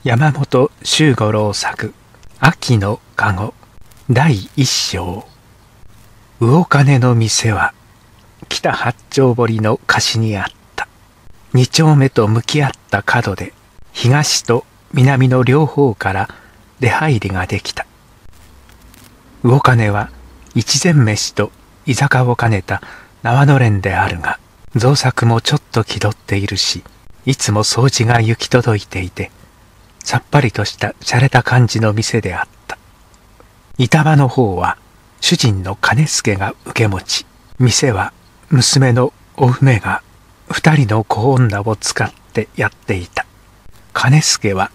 山本周五郎作秋の籠第一章。魚金の店は北八丁堀の貸にあった。二丁目と向き合った角で東と南の両方から出入りができた。魚金は一膳飯と居酒を兼ねた縄のれんであるが、造作もちょっと気取っているし、いつも掃除が行き届いていて、さっぱりとした洒落た感じの店であった。板場の方は主人の金助が受け持ち、店は娘のお梅が二人の子女を使ってやっていた。金助は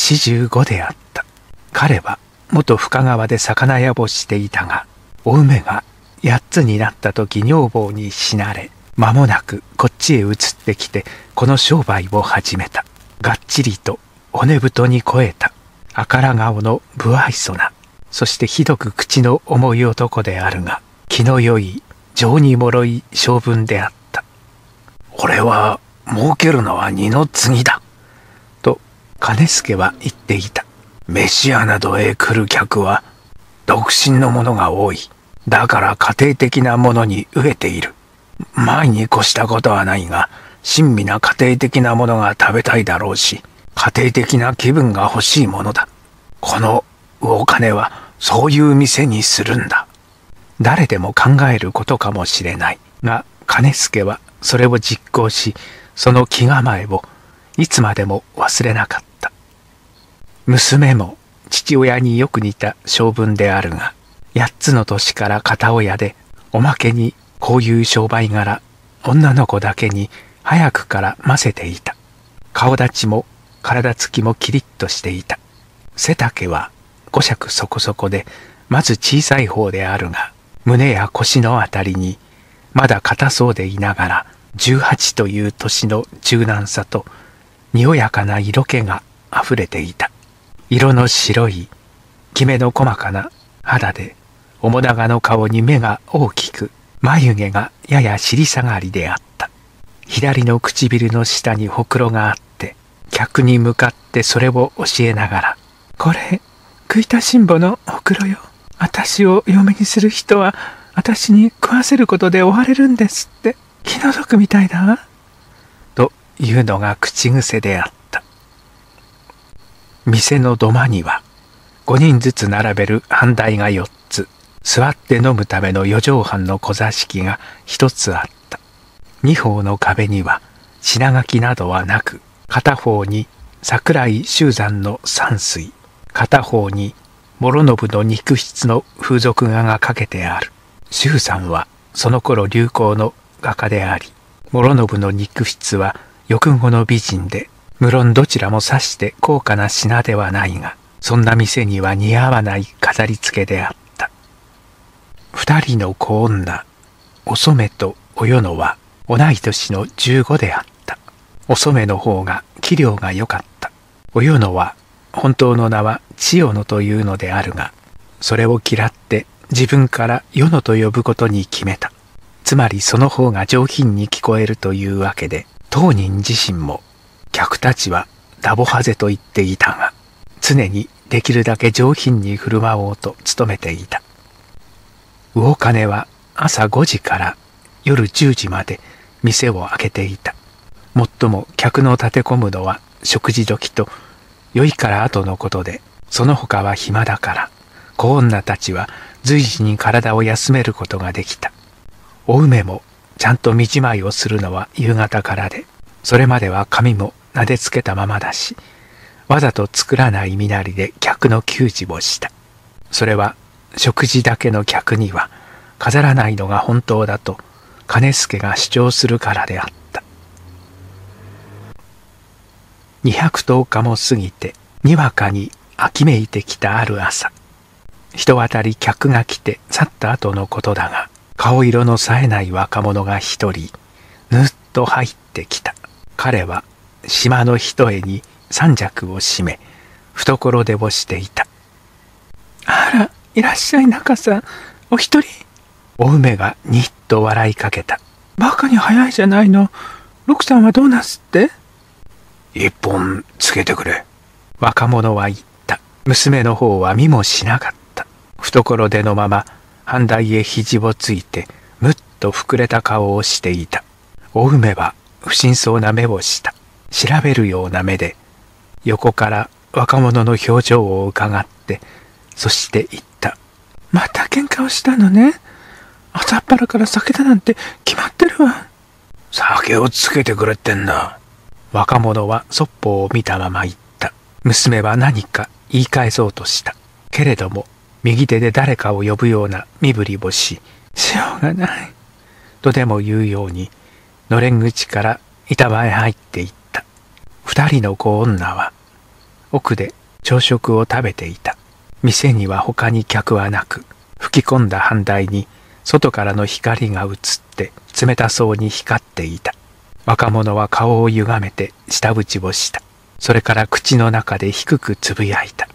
45であった。彼は元深川で魚屋をしていたが、お梅が8つになった時女房に死なれ、間もなくこっちへ移ってきてこの商売を始めた。がっちりと骨太に肥えた赤ら顔の不愛想な、そしてひどく口の重い男であるが、気の良い情に脆い性分であった。俺は儲けるのは二の次だと金助は言っていた。飯屋などへ来る客は独身の者が多い。だから家庭的なものに飢えている。前に越したことはないが、親身な家庭的なものが食べたいだろうし、家庭的な気分が欲しいものだ。この魚金はそういう店にするんだ。誰でも考えることかもしれないが、金助はそれを実行し、その気構えをいつまでも忘れなかった。娘も父親によく似た性分であるが、8つの年から片親で、おまけにこういう商売柄、女の子だけに早くからませていた。顔立ちも体つきもキリッとしていた。背丈は5尺そこそこで、まず小さい方であるが、胸や腰のあたりにまだ硬そうでいながら、18という年の柔軟さとにおやかな色気があふれていた。色の白いきめの細かな肌で、面長の顔に目が大きく、眉毛がやや尻下がりであった。左の唇の下にほくろがあって、客に向かってそれを教えながら、これ食いたしんぼのほくろよ。私を嫁にする人は私に食わせることで追われるんですって、気の毒みたいだわ。というのが口癖であった。店の土間には5人ずつ並べる半台が4つ、座って飲むための4畳半の小座敷が1つあった。2方の壁には品書きなどはなく、片方に桜井秀山の山水、片方に諸信の肉筆の風俗画がかけてある。秀山はその頃流行の画家であり、諸信の肉筆は翌後の美人で、無論どちらもさして高価な品ではないが、そんな店には似合わない飾り付けであった。2人の子女、お染とお与野は同い年の15であった。お染の方が器量が良かった。お与野は本当の名は千代野というのであるが、それを嫌って自分から与野と呼ぶことに決めた。つまりその方が上品に聞こえるというわけで、当人自身も客たちはダボハゼと言っていたが、常にできるだけ上品に振る舞おうと努めていた。魚金は朝5時から夜10時まで店を開けていた。もっとも客の立て込むのは食事時と酔いから後のことで、その他は暇だから、子女たちは随時に体を休めることができた。お梅もちゃんと身じまいをするのは夕方からで、それまでは髪も撫でつけたままだし、わざと作らない身なりで客の給仕をした。それは食事だけの客には飾らないのが本当だと金助が主張するからであった。210日も過ぎて、にわかに秋めいてきたある朝、人当たり客が来て去った後のことだが、顔色の冴えない若者が一人ぬっと入ってきた。彼は島の一重に三尺を締め、懐手をしていた。あら、いらっしゃい中さん、お一人。お梅がにっと笑いかけた。バカに早いじゃないの。六さんはどうなすって？ 一本つけてくれ。 若者は言った。娘の方は見もしなかった。懐手のまま反対へ肘をついてむっと膨れた顔をしていた。お梅は不審そうな目をした。調べるような目で横から若者の表情をうかがって、そして言った。また喧嘩をしたのね。朝っぱらから酒だなんて決まってるわ。 酒をつけてくれってんだ。 若者はそっぽを見たまま言った。娘は何か言い返そうとした。けれども右手で誰かを呼ぶような身振りをしようがない。とでも言うようにのれん口から板場へ入っていった。二人の子女は奥で朝食を食べていた。店には他に客はなく、吹き込んだ半台に外からの光が映って冷たそうに光っていた。若者は顔を歪めて舌打ちをした。それから口の中で低くつぶやいた。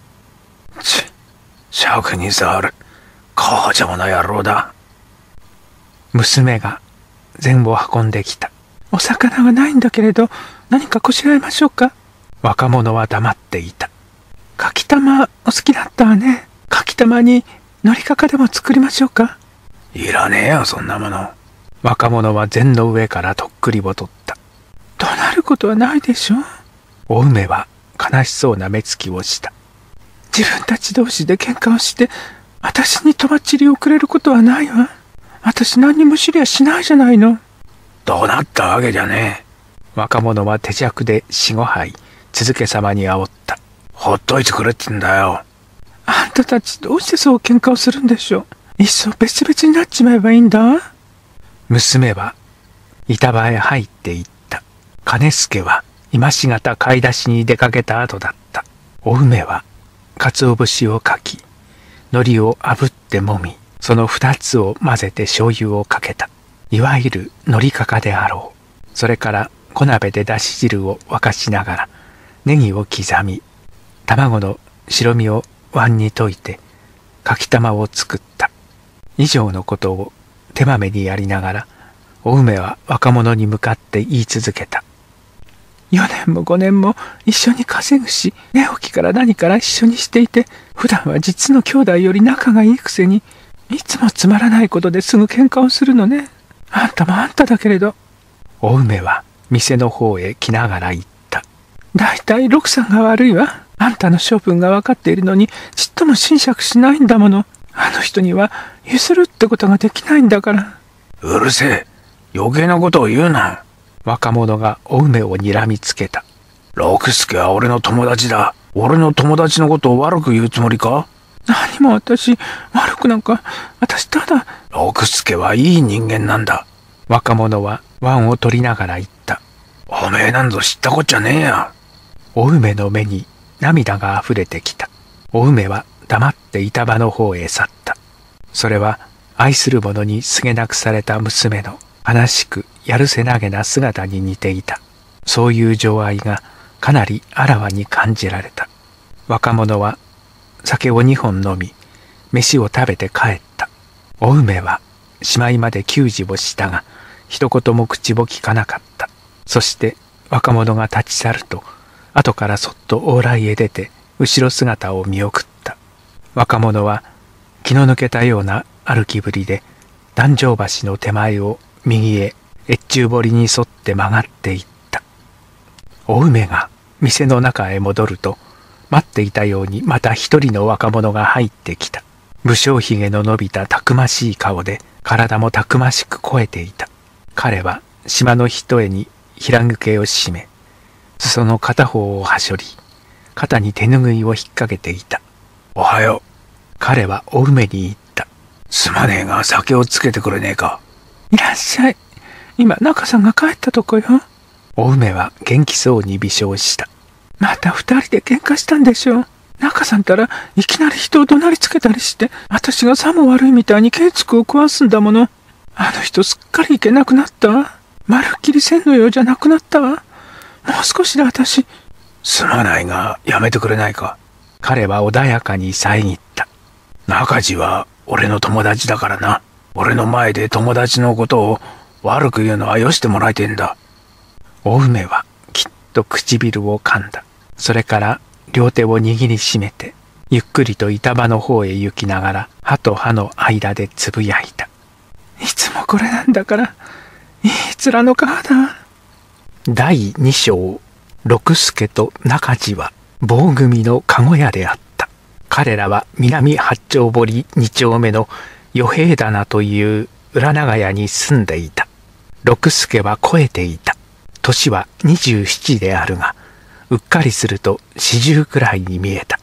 尺に触る母ちゃまの野郎だ。 娘が膳を運んできた。お魚はないんだけれど何かこしらえましょうか。若者は黙っていた。かきたまお好きだったわね。かきたまにのりかかでも作りましょうか。 いらねえよそんなもの。 若者は膳の上からとっくりを取った。怒鳴ることはないでしょう。お梅は悲しそうな目つきをした。自分たち同士で喧嘩をして私にとばっちりをくれることはないわ。私何にも知りゃしないじゃないの。 どうなったわけじゃねえ。 若者は手酌で4、5杯続けさまに煽った。 ほっといてくれってんだよ。 あんたたちどうしてそう喧嘩をするんでしょう。いっそ別々になっちまえばいいんだ。娘は板場へ入っていった。金助は今しがた買い出しに出かけた後だった。お梅は鰹節をかき、海苔を炙ってもみ、その2つを混ぜて醤油をかけた。いわゆる海苔かかであろう。それから小鍋でだし汁を沸かしながらネギを刻み、卵の白身を碗に溶いてかきたまを作った。以上のことを手まめにやりながらお梅は若者に向かって言い続けた。4年も5年も一緒に稼ぐし、寝起きから何から一緒にしていて、普段は実の兄弟より仲がいいくせにいつもつまらないことですぐ喧嘩をするのね。あんたもあんただけれど。お梅は店の方へ来ながら言った。だいたい六さんが悪いわ。あんたの処分が分かっているのにちっとも斟酌しないんだもの。あの人には譲るってことができないんだから。 うるせえ。余計なことを言うな。 若者がお梅を睨みつけた。 六助は俺の友達だ。俺の友達のことを悪く言うつもりか。 何も私悪くなんか。私ただ。 六助はいい人間なんだ。 若者は碗を取りながら言った。 おめえなんぞ知ったこっちゃねえや。 お梅の目に涙があふれてきた。お梅は黙って板場の方へ去った。それは愛する者にすげなくされた娘の悲しくやるせなげな姿に似ていた。そういう情愛がかなりあらわに感じられた。若者は酒を2本飲み、飯を食べて帰った。お梅はしまいまで給仕をしたが、一言も口を聞かなかった。そして若者が立ち去ると、後からそっと往来へ出て後ろ姿を見送った。若者は気の抜けたような歩きぶりで壇上橋の手前を右へ越中堀に沿って曲がっていった。お梅が店の中へ戻ると、待っていたようにまた一人の若者が入ってきた。武将ひげの伸びたたくましい顔で、体もたくましく肥えていた。彼は島の一重に平抜けを締め、裾の片方をはしょり、肩に手ぬぐいを引っ掛けていた。 おはよう。 彼はお梅に言った。 すまねえが酒をつけてくれねえか。 いらっしゃい。今中さんが帰ったとこよ。お梅は元気そうに微笑した。また二人で喧嘩したんでしょう。中さんたらいきなり人を怒鳴りつけたりして、私がさも悪いみたいにケツクを壊すんだもの。あの人すっかりいけなくなったわ。まるっきり線のようじゃなくなったわ。もう少しで私。 すまないがやめてくれないか。 彼は穏やかに遮った。 中地は俺の友達だからな。俺の前で友達のことを悪く言うのはよしてもらいてんだ。 お梅はきっと唇を噛んだ。それから両手を握りしめて、ゆっくりと板場の方へ行きながら、歯と歯の間でつぶやいた。いつもこれなんだから、いい面の皮だ。第2章、六助と中地は棒組の籠屋であった。彼らは南八丁堀2丁目の与平棚という裏長屋に住んでいた。六助は肥えていた。年は27であるが、うっかりすると40くらいに見えた。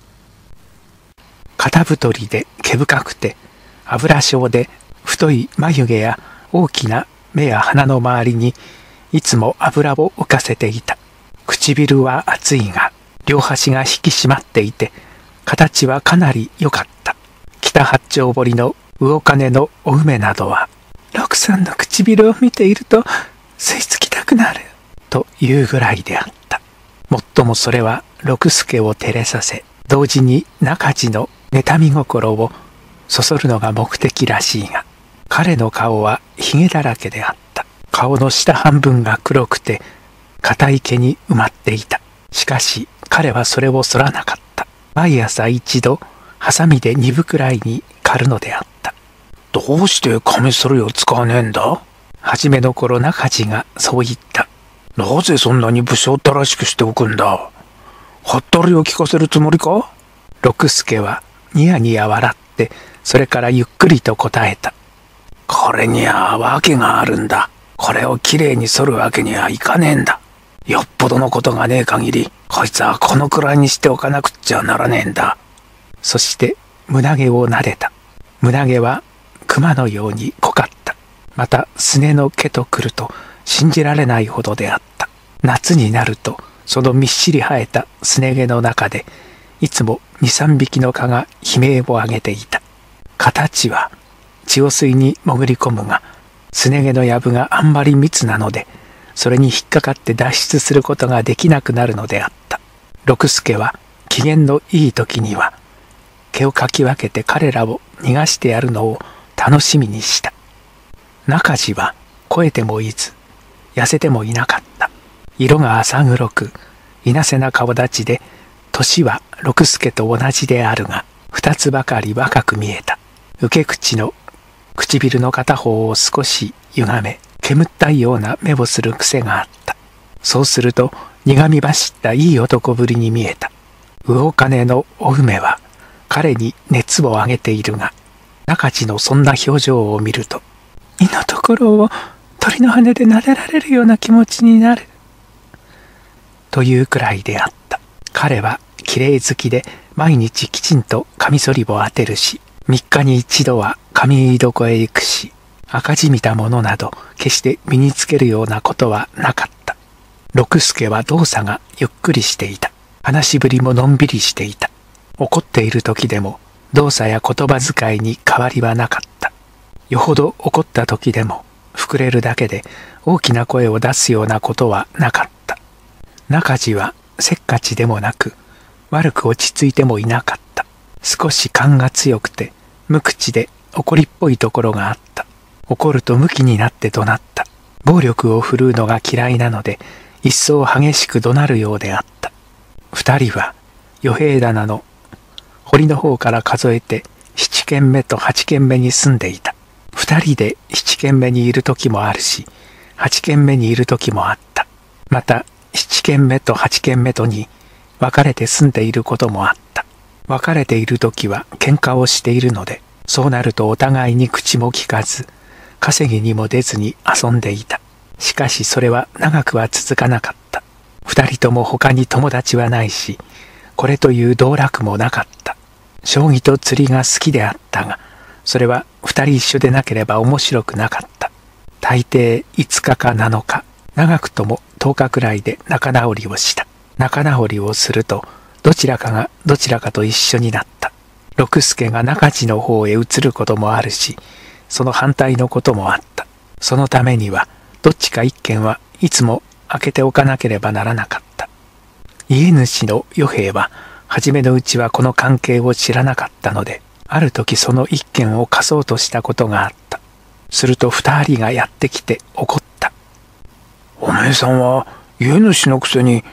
肩太りで毛深くて、油性で太い眉毛や大きな目や鼻の周りにいつも油を浮かせていた。唇は厚いが、両端が引き締まっていて、形はかなり良かった。北八丁堀の魚金のお梅などは、六さんの唇を見ていると吸い付きたくなる、というぐらいであった。もっともそれは六助を照れさせ、同時に中地の妬み心をそそるのが目的らしいが、彼の顔はひげだらけであった。顔の下半分が黒くて、硬い毛に埋まっていた。しかし彼はそれを剃らなかった。毎朝一度、ハサミで2分くらいに刈るのであった。 どうしてカミソリを使わねえんだ？ はじめの頃中地がそう言った。 なぜそんなに武将ったらしくしておくんだ？はったりを聞かせるつもりか？ 六助はニヤニヤ笑って、それからゆっくりと答えた。 これには訳があるんだ。これをきれいに剃るわけにはいかねえんだ。よっぽどのことがねえ限り、こいつはこのくらいにしておかなくっちゃならねえんだ。 そして胸毛を撫でた。胸毛は熊のように濃かった。またすねの毛とくると信じられないほどであった。夏になるとそのみっしり生えたすね毛の中でいつも2、3匹の蚊が悲鳴を上げていた。形は血を吸いに潜り込むが、すね毛の藪があんまり密なので、それに引っかかって脱出することができなくなるのであった。六助は機嫌のいい時には毛をかき分けて彼らを逃がしてやるのを楽しみにした。中地は肥えてもいず痩せてもいなかった。色が浅黒くいなせな顔立ちで、年は六助と同じであるが、2つばかり若く見えた。受け口の唇の片方を少し歪め、煙ったような目をする癖があった。そうすると苦み走ったいい男ぶりに見えた。魚金のお梅は彼に熱を上げているが、中地のそんな表情を見ると、胃のところを鳥の羽で撫でられるような気持ちになる、というくらいであった。彼はきれい好きで毎日きちんとカミソリを当てるし、3日に一度は髪床へ行くし、赤字みたものなど決して身につけるようなことはなかった。六助は動作がゆっくりしていた。話しぶりものんびりしていた。怒っている時でも動作や言葉遣いに変わりはなかった。よほど怒った時でも膨れるだけで大きな声を出すようなことはなかった。中地はせっかちでもなく、悪く落ち着いてもいなかった。少し勘が強くて無口で怒りっぽいところがあった。怒るとムキになって怒鳴った。暴力を振るうのが嫌いなので、一層激しく怒鳴るようであった。二人は与平棚の堀の方から数えて7軒目と8軒目に住んでいた。二人で7軒目にいる時もあるし、8軒目にいる時もあった。また7軒目と8軒目とに分かれて住んでいることもあった。別れている時は喧嘩をしているので、そうなるとお互いに口も聞かず、稼ぎにも出ずに遊んでいた。しかしそれは長くは続かなかった。二人とも他に友達はないし、これという道楽もなかった。将棋と釣りが好きであったが、それは二人一緒でなければ面白くなかった。大抵5日か7日、長くとも10日くらいで仲直りをした。仲直りをすると、どちらかがどちらかと一緒になった。六助が中地の方へ移ることもあるし、その反対のこともあった。そのためには、どっちか一軒はいつも開けておかなければならなかった。家主の与平は、初めのうちはこの関係を知らなかったので、ある時その一軒を貸そうとしたことがあった。すると二人がやってきて怒った。 おめえさんは家主のくせに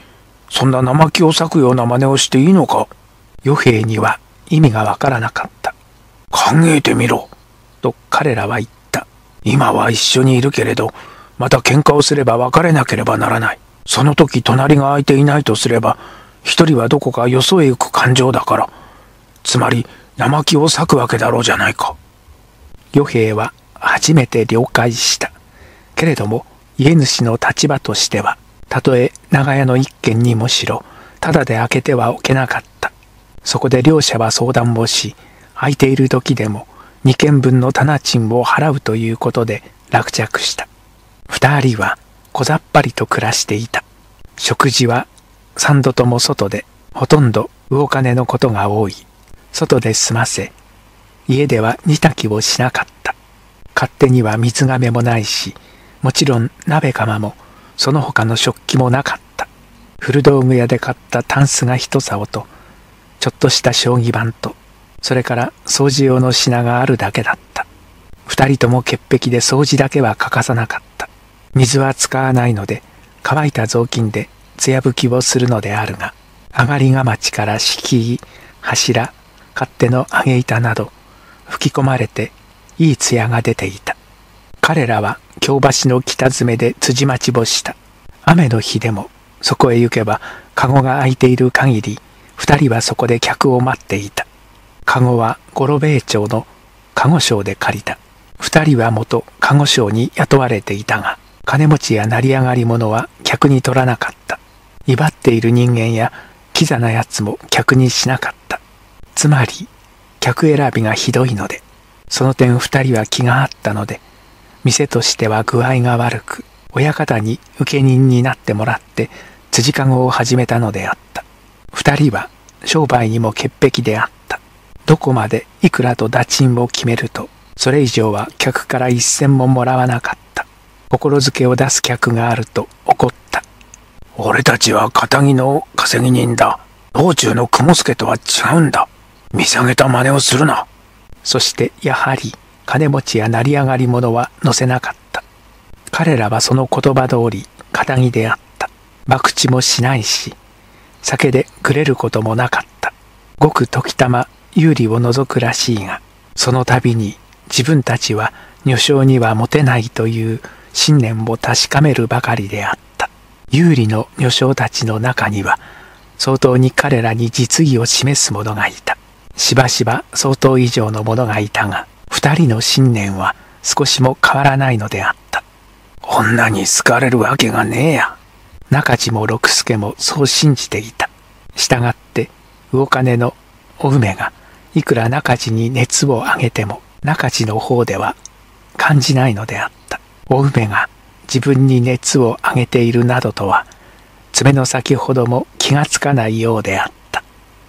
そんな生木を裂くような真似をしていいのか。 与兵衛には意味がわからなかった。 考えてみろ。 と彼らは言った。 今は一緒にいるけれど、また喧嘩をすれば別れなければならない。その時隣が空いていないとすれば、一人はどこかよそへ行く感情だから。つまり生木を裂くわけだろうじゃないか。 与兵衛は初めて了解した。けれども家主の立場としては、たとえ長屋の一軒にもしろ、ただで開けてはおけなかった。そこで両者は相談をし、空いている時でも2軒分の店賃を払うということで落着した。二人は小ざっぱりと暮らしていた。食事は三度とも外で、ほとんど魚金のことが多い。外で済ませ、家では煮炊きをしなかった。勝手には水がめもないし、もちろん鍋釜もその他の食器もなかった。古道具屋で買ったタンスが一竿と、ちょっとした将棋盤と、それから掃除用の品があるだけだった。二人とも潔癖で掃除だけは欠かさなかった。水は使わないので、乾いた雑巾で艶拭きをするのであるが、上がりがまちから敷居、柱、勝手の揚げ板など、吹き込まれていい艶が出ていた。彼らは京橋の北詰めで辻待ちをした。雨の日でもそこへ行けば籠が空いている限り、二人はそこで客を待っていた。籠は五郎兵衛町の籠商で借りた。二人は元籠商に雇われていたが、金持ちや成り上がり者は客に取らなかった。威張っている人間やキザなやつも客にしなかった。つまり客選びがひどいので、その点二人は気があったので、店としては具合が悪く、親方に請人になってもらって辻籠を始めたのであった。二人は商売にも潔癖であった。どこまでいくらと打賃を決めると、それ以上は客から一銭ももらわなかった。心づけを出す客があると怒った。 俺たちは堅気の稼ぎ人だ。道中の雲助とは違うんだ。見下げた真似をするな。 そしてやはり金持ちや成り上がり者は乗せなかった。彼らはその言葉通り堅気であった。博打もしないし、酒でくれることもなかった。ごく時たま有利を除くらしいが、その度に自分たちは女性にはモテないという信念を確かめるばかりであった。有利の女性たちの中には、相当に彼らに実技を示す者がいた。しばしば相当以上の者がいたが、二人の信念は少しも変わらないのであった。 女に好かれるわけがねえや。 中地も六助もそう信じていた。したがって魚金のお梅がいくら中地に熱を上げても、中地の方では感じないのであった。お梅が自分に熱を上げているなどとは、爪の先ほども気がつかないようであった。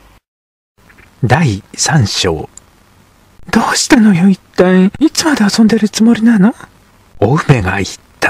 第3章。 どうしたのよ一体。いつまで遊んでるつもりなの？ お梅が言った。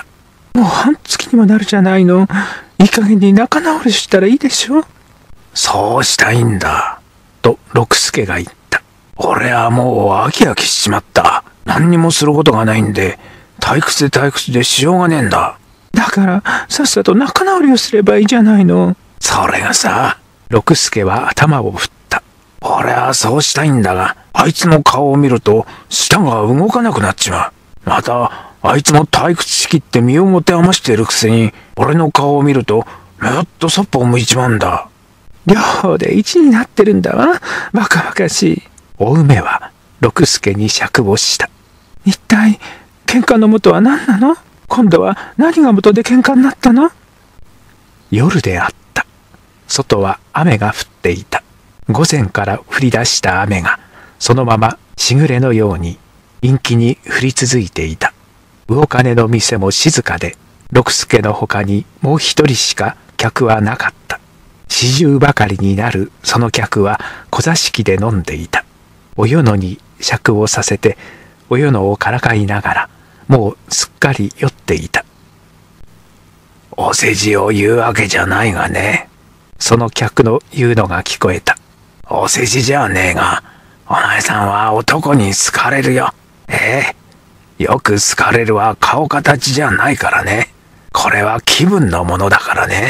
もう半月にもなるじゃないの。いい加減に仲直りしたらいいでしょ。 そうしたいんだ。 と六助が言った。 俺はもう飽き飽きしちまった。何にもすることがないんで、退屈でしようがねえんだ。 だからさっさと仲直りをすればいいじゃないの。 それがさ、 六助は頭を振った。 俺はそうしたいんだが、あいつの顔を見ると舌が動かなくなっちまう。またあいつも退屈しきって身を持て余しているくせに、俺の顔を見るとむっとそっぽを向いちまうんだ。 両方で一になってるんだわ。バカバカしい。 お梅は六助に酌をした。 一体喧嘩の元は何なの？今度は何が元で喧嘩になったの？ 夜であった。外は雨が降っていた。午前から降り出した雨がそのまましぐれのように陰気に降り続いていた。魚金の店も静かで、六助のほかにもう一人しか客はなかった。40ばかりになるその客は小座敷で飲んでいた。お与野に酌をさせて、お与野をからかいながら、もうすっかり酔っていた。 お世辞を言うわけじゃないがね。 その客の言うのが聞こえた。 お世辞じゃねえが、お前さんは男に好かれるよ。よく好かれるは顔形じゃないからね。これは気分のものだからね。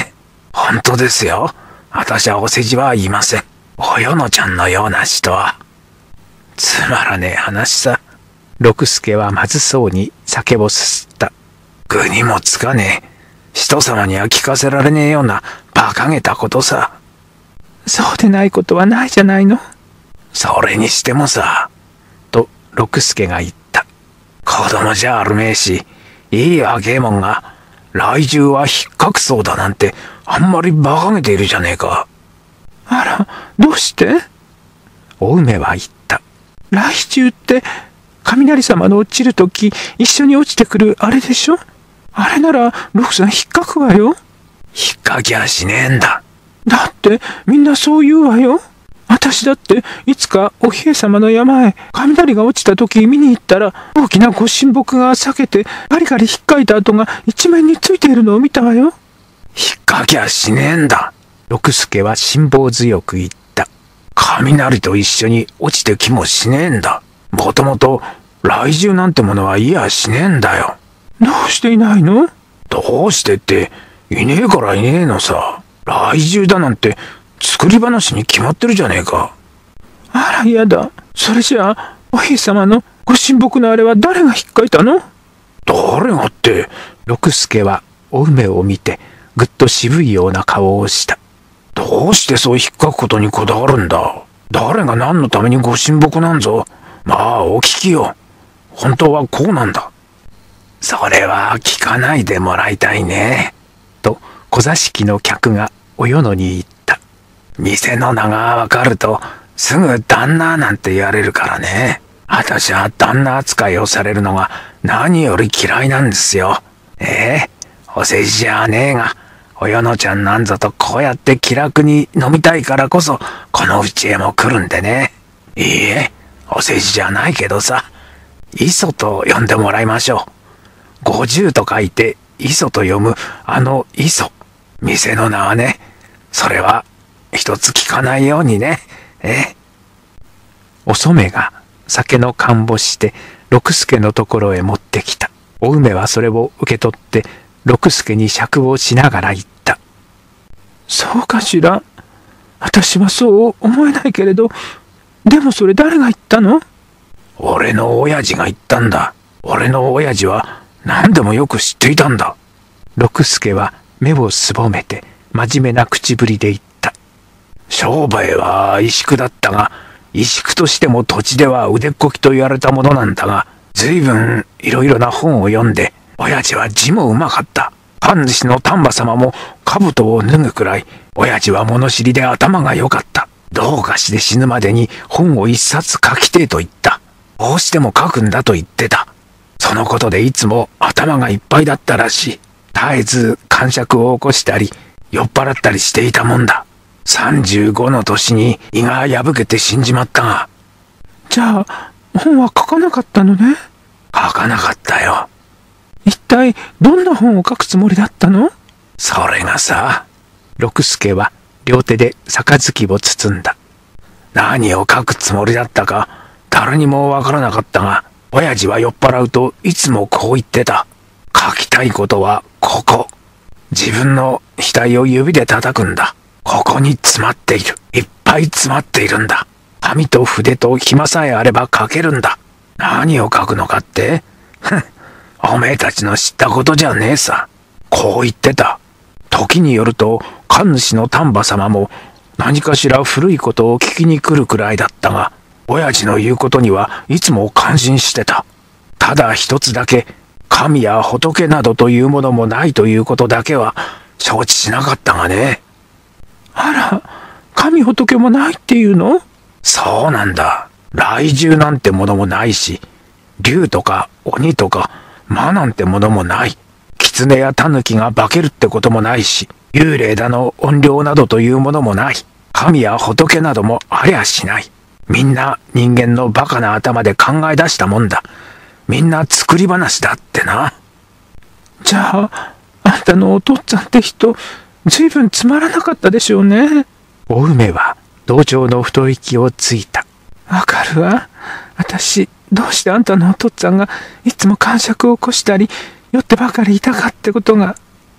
本当ですよ。私はお世辞は言いません。およのちゃんのような人は。つまらねえ話さ。 六助はまずそうに酒をすすった。 具にもつかねえ。人様には聞かせられねえような馬鹿げたことさ。 そうでないことはないじゃないの。 それにしてもさ。 と六助が言った。 子供じゃあるめえし、いい若えもんが、来獣は引っかくそうだなんて、あんまり馬鹿げているじゃねえか。 あら、どうして？ お梅は言った。 来獣って雷様の落ちるとき一緒に落ちてくるあれでしょ？あれなら六さん引っかくわよ。 引っかきゃしねえんだ。 だってみんなそう言うわよ。私だっていつかお姫様の山へ雷が落ちた時見に行ったら大きなご神木が裂けてガリガリ引っかいた跡が一面についているのを見たわよ。 引っかきゃしねえんだ。 六助は辛抱強く言った。 雷と一緒に落ちてきもしねえんだ。もともと来獣なんてものはいやしねえんだよ。 どうしていないの？ どうしてっていねえからいねえのさ。来獣だなんて作り話に決まってるじゃねえか。 あらやだ。それじゃあお姫様のご神木のあれは誰が引っかいたの？ 誰がって。 六助はお梅を見てぐっと渋いような顔をした。 どうしてそう引っかくことにこだわるんだ。誰が何のためにご神木なんぞ。まあお聞きよ。本当はこうなんだ。それは聞かないでもらいたいね。 と小座敷の客がおよのに言った。 店の名がわかるとすぐ旦那なんて言われるからね。私は旦那扱いをされるのが何より嫌いなんですよ。お世辞じゃねえが、およのちゃんなんぞとこうやって気楽に飲みたいからこそこの家へも来るんでね。いいえ、お世辞じゃないけどさ、磯と呼んでもらいましょう。50と書いて磯と読むあの磯。店の名はね、それは一つ聞かないようにね。 お染が酒の勘をして六助のところへ持ってきた。お梅はそれを受け取って六助に酌をしながら言った。 そうかしら。私はそう思えないけれど、でもそれ誰が言ったの？ 俺の親父が言ったんだ。俺の親父は何でもよく知っていたんだ。 六助は目をすぼめて真面目な口ぶりで言った。 商売は萎縮だったが、萎縮としても土地では腕っこきと言われたものなんだが、随分いろいろな本を読んで、親父は字もうまかった。神主の丹波様も兜を脱ぐくらい、親父は物知りで頭が良かった。どうかして死ぬまでに本を一冊書きてえと言った。どうしても書くんだと言ってた。そのことでいつも頭がいっぱいだったらしい。絶えず癇癪を起こしたり、酔っ払ったりしていたもんだ。35の年に胃が破けて死んじまったが。 じゃあ本は書かなかったのね。 書かなかったよ。 一体どんな本を書くつもりだったの？ それがさ。 六助は両手で杯を包んだ。 何を書くつもりだったか誰にもわからなかったが、親父は酔っ払うといつもこう言ってた。書きたいことはここ。自分の額を指で叩くんだ。ここに詰まっている。いっぱい詰まっているんだ。紙と筆と暇さえあれば書けるんだ。何を書くのかって？おめえたちの知ったことじゃねえさ。こう言ってた。時によると神主の丹波様も何かしら古いことを聞きに来るくらいだったが、親父の言うことにはいつも感心してた。ただ一つだけ、神や仏などというものもないということだけは承知しなかったがね。 あら、神仏もないっていうの？ そうなんだ。来獣なんてものもないし、竜とか鬼とか魔なんてものもない。狐や狸が化けるってこともないし、幽霊だの怨霊などというものもない。神や仏などもありゃしない。みんな人間のバカな頭で考え出したもんだ。みんな作り話だってな。 じゃあ、あんたのお父っつぁんって人、ずいぶんつまらなかったでしょうね。 お梅は同情の太息をついた。 わかるわ。私、どうしてあんたのお父っつぁんがいつも癇癪を起こしたり、酔ってばかりいたかってことが。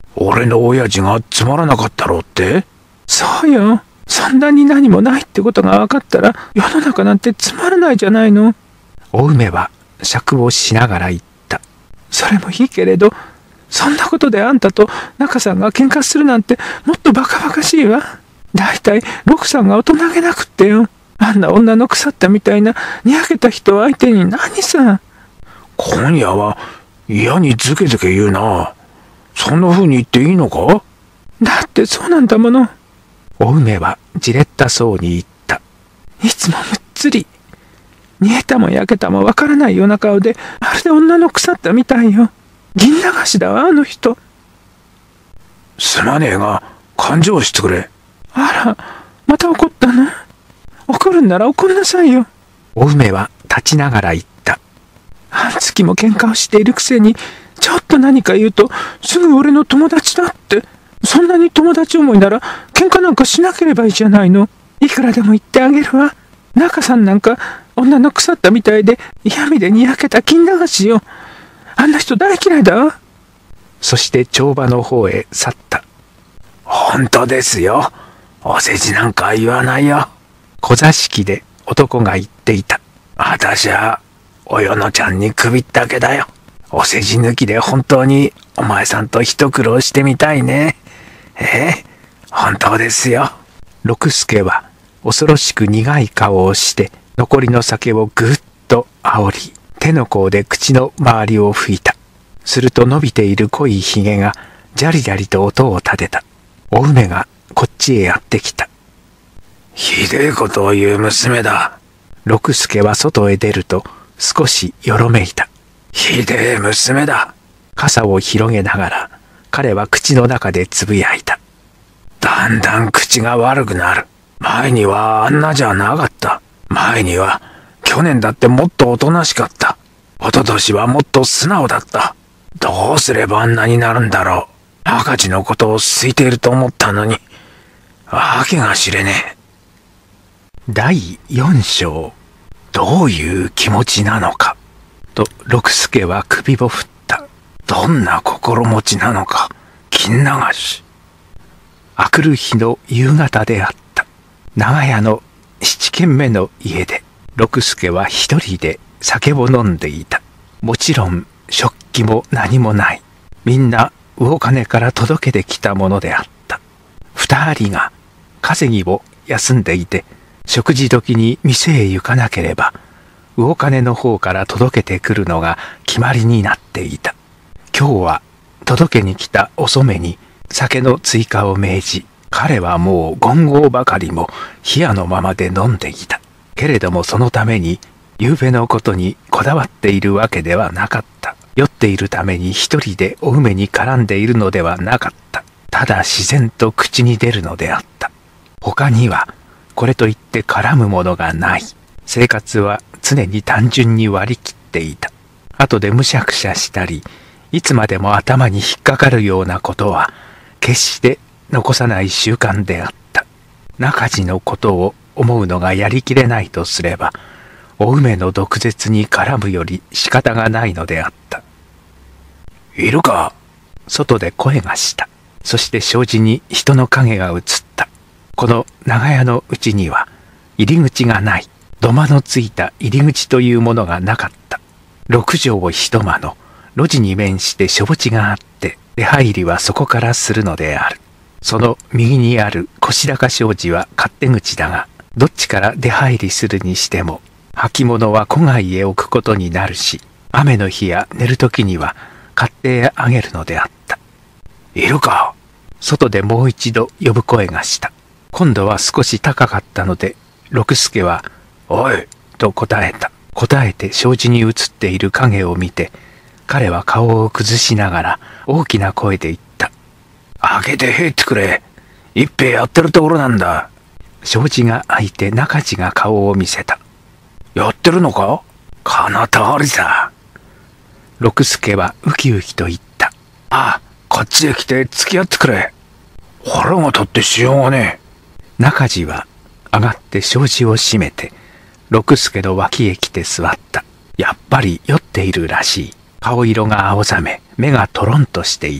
俺の親父がつまらなかったろうって？ そうよ。そんなに何もないってことが分かったら、世の中なんてつまらないじゃないの。 お梅は酌をしながら言った。 それもいいけれど、そんなことであんたと中さんが喧嘩するなんてもっとバカバカしいわ。だいたい六さんが大人げなくってよ。あんな女の腐ったみたいなにやけた人相手に何さ。 今夜は嫌にズケズケ言うな。そんな風に言っていいのか？ だってそうなんだもの。 お梅はじれったそうに言った。 いつもむっつり。煮えたも焼けたもわからないような顔で、まるで女の腐ったみたいよ。銀流しだわ、あの人。 すまねえが、勘定してくれ。 あら、また怒ったの？怒るんなら怒んなさいよ。 お梅は立ちながら言った。 半月も喧嘩をしているくせに、ちょっと何か言うと、すぐ俺の友達だって。そんなに友達思いなら、喧嘩なんかしなければいいじゃないの。いくらでも言ってあげるわ。中さんなんか、女の腐ったみたいで、嫌味でにやけた金流しよ。あんな人大嫌いだわ。 そして帳場の方へ去った。 本当ですよ。お世辞なんか言わないよ。 小座敷で男が言っていた。 あたしは、およのちゃんに首ったけだよ。お世辞抜きで本当にお前さんと一苦労してみたいね。本当ですよ。 六助は恐ろしく苦い顔をして残りの酒をぐっと煽り、手の甲で口の周りを拭いた。すると伸びている濃いひげがジャリジャリと音を立てた。お梅がこっちへやってきた。 ひでえことを言う娘だ。 六助は外へ出ると少しよろめいた。 ひでえ娘だ。 傘を広げながら彼は口の中でつぶやいた。 だんだん口が悪くなる。前にはあんなじゃなかった。前には去年だってもっとおとなしかった。一昨年はもっと素直だった。どうすればあんなになるんだろう。赤字のことを空いていると思ったのに、わけが知れねえ。 第4章、どういう気持ちなのか、と六助は首を振った。 どんな心持ちなのか、金流し。 明くる日の夕方であった。長屋の7軒目の家で、六助は一人で酒を飲んでいた。もちろん食器も何もない。みんな魚金から届けてきたものであった。二人が稼ぎを休んでいて、食事時に店へ行かなければ、魚金の方から届けてくるのが決まりになっていた。今日は届けに来たお染に酒の追加を命じ、彼はもう言語ばかりも冷やのままで飲んでいた。けれどもそのために夕べのことにこだわっているわけではなかった。酔っているために一人でお梅に絡んでいるのではなかった。ただ自然と口に出るのであった。他にはこれといって絡むものがない。生活は常に単純に割り切っていた。後でむしゃくしゃしたり、いつまでも頭に引っかかるようなことは決して残さない習慣であった。中地のことを思うのがやりきれないとすれば、お梅の毒舌に絡むより仕方がないのであった。 いるか？ 外で声がした。そして障子に人の影が映った。この長屋のうちには入り口がない。土間のついた入り口というものがなかった。六畳一間の路地に面して書淵があって、出入りはそこからするのである。その右にある腰高障子は勝手口だが、どっちから出入りするにしても、履物は戸外へ置くことになるし、雨の日や寝る時には勝手へあげるのであった。 いるか？ 外でもう一度呼ぶ声がした。今度は少し高かったので、六助は、 おい、 と答えた。答えて障子に映っている影を見て、彼は顔を崩しながら大きな声で言った。 開けて入ってくれ。一杯やってるところなんだ。 障子が開いて中地が顔を見せた。 やってるのか？この通りさ。 六助はウキウキと言った。 ああ、こっちへ来て付き合ってくれ。腹が立ってしようがねえ。 中地は上がって障子を閉めて、六助の脇へ来て座った。やっぱり酔っているらしい。顔色が青ざめ、目がトロンとしていた。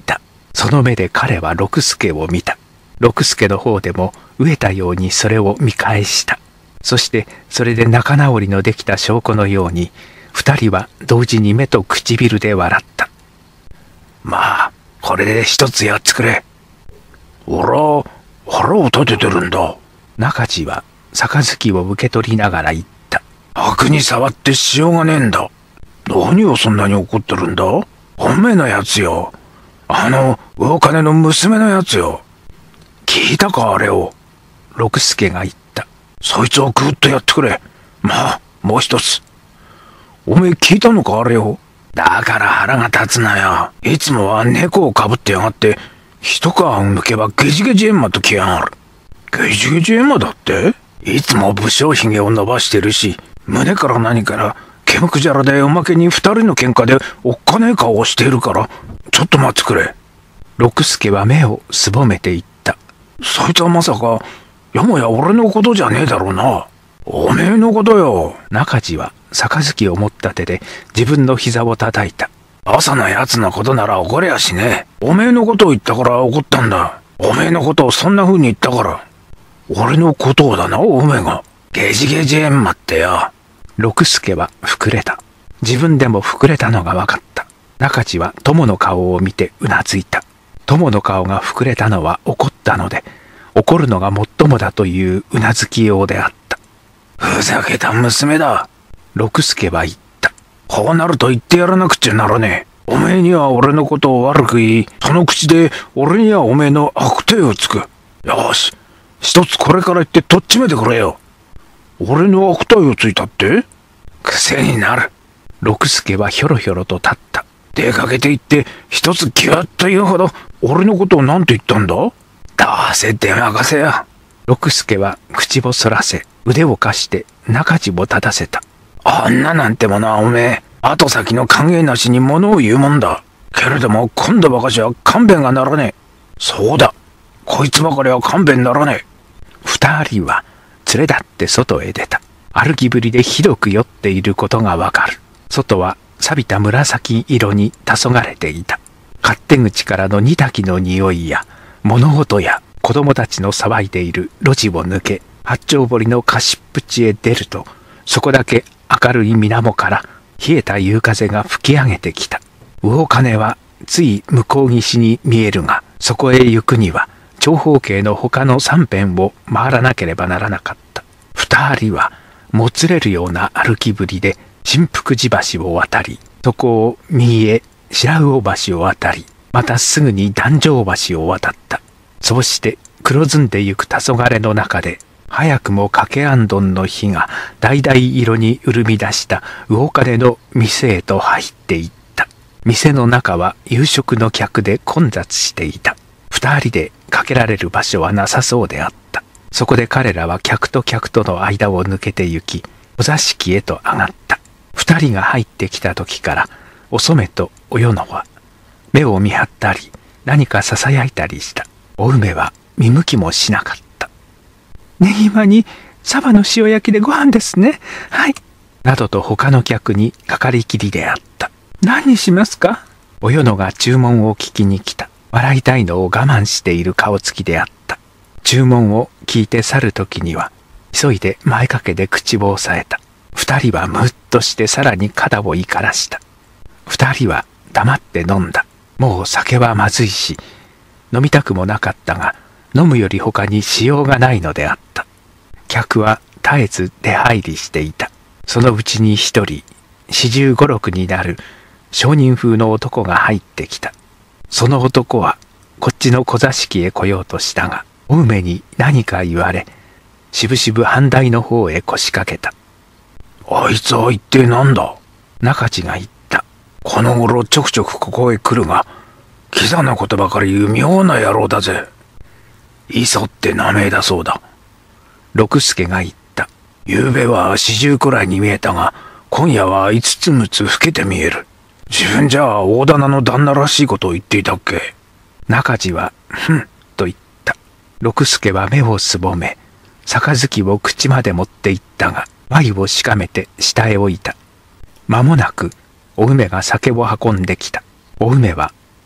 その目で彼は六助を見た。六助の方でも飢えたようにそれを見返した。そしてそれで仲直りのできた証拠のように、二人は同時に目と唇で笑った。 まあ、これで一つやってくれ。俺は腹を立ててるんだ。 中地は杯を受け取りながら言った。 悪に触ってしようがねえんだ。何をそんなに怒ってるんだ？おめえのやつよ。魚金の娘のやつよ。聞いたかあれを。 六助が言った。 そいつをぐっとやってくれ。まあ、もう一つ。おめえ聞いたのかあれを。だから腹が立つなよ。いつもは猫をかぶってやがって、一皮抜けばゲジゲジエンマと来やがる。ゲジゲジエンマだって？いつも武将髭を伸ばしてるし、胸から何から毛むくじゃらでおまけに二人の喧嘩でおっかねえ顔をしているから、ちょっと待ってくれ。 六助は目をすぼめて言った。 そいつはまさか、よもや俺のことじゃねえだろうな。おめえのことよ。 中地は杯を持った手で自分の膝を叩いた。 朝のやつのことなら怒りゃしねえ。おめえのことを言ったから怒ったんだ。おめえのことをそんな風に言ったから。俺のことをだな、おめえが。ゲジゲジエンマってよ。 六助は膨れた。自分でも膨れたのが分かった。中地は友の顔を見てうなずいた。友の顔が膨れたのは怒ったので、怒るのがもっともだといううなずきようであった。 ふざけた娘だ。 六助は言った。 こうなると言ってやらなくちゃならねえ。おめえには俺のことを悪く言い、その口で俺にはおめえの悪手をつく。よし、一つこれから言ってとっちめてくれよ。俺の悪態をついたって？癖になる。 六助はひょろひょろと立った。 出かけて行って一つギュッと言うほど俺のことを何て言ったんだ？どうせ出任せや。 六助は口をそらせ、腕を貸して中地を立たせた。 女なんてものはおめえ、後先の考えなしに物を言うもんだ。けれども今度ばかしは勘弁がならねえ。そうだ、こいつばかりは勘弁ならねえ。 二人は連れ立って外へ出た。歩きぶりでひどく酔っていることがわかる。外は錆びた紫色に黄昏れていた。勝手口からの煮炊きの匂いや物音や子供たちの騒いでいる路地を抜け、八丁堀の貸しっぷちへ出ると、そこだけ明るい水面から冷えた夕風が吹き上げてきた。魚金はつい向こう岸に見えるが、そこへ行くには長方形の他の三辺を回らなければならなかった。二人はもつれるような歩きぶりで新福寺橋を渡り、そこを右へ白魚橋を渡り、またすぐに壇上橋を渡った。そうして黒ずんでゆく黄昏の中で、早くも掛けあんどんの火が橙色に潤み出した魚金の店へと入っていった。店の中は夕食の客で混雑していた。二人でかけられる場所はなさそうであった。そこで彼らは客と客との間を抜けて行き、お座敷へと上がった。二人が入ってきた時から、お染とお与野は目を見張ったり、何かささやいたりした。お梅は見向きもしなかった。 ねぎまにサバの塩焼きでご飯ですね。はい。 などと他の客にかかりきりであった。 何にしますか？ お与野が注文を聞きに来た。笑いたいのを我慢している顔つきであった。注文を聞いて去る時には、急いで前掛けで口を押さえた。二人はむっとしてさらに肩を怒らした。二人は黙って飲んだ。もう酒はまずいし、飲みたくもなかったが、飲むより他にしようがないのであった。客は絶えず出入りしていた。そのうちに一人、45、6になる商人風の男が入ってきた。その男はこっちの小座敷へ来ようとしたが、お梅に何か言われ、しぶしぶ半台の方へ腰掛けた。 あいつは一体なんだ？ 中地が言った。 この頃ちょくちょくここへ来るが、キザなことばかり言う妙な野郎だぜ。磯って名前だそうだ。 六助が言った。 昨べは40くらいに見えたが、今夜は5つ6つ老けて見える。自分じゃ大棚の旦那らしいことを言っていたっけ？ 中地は、ふん、と言った。六助は目をすぼめ、杯を口まで持って行ったが、眉をしかめて下へ置いた。間もなく、お梅が酒を運んできた。お梅は、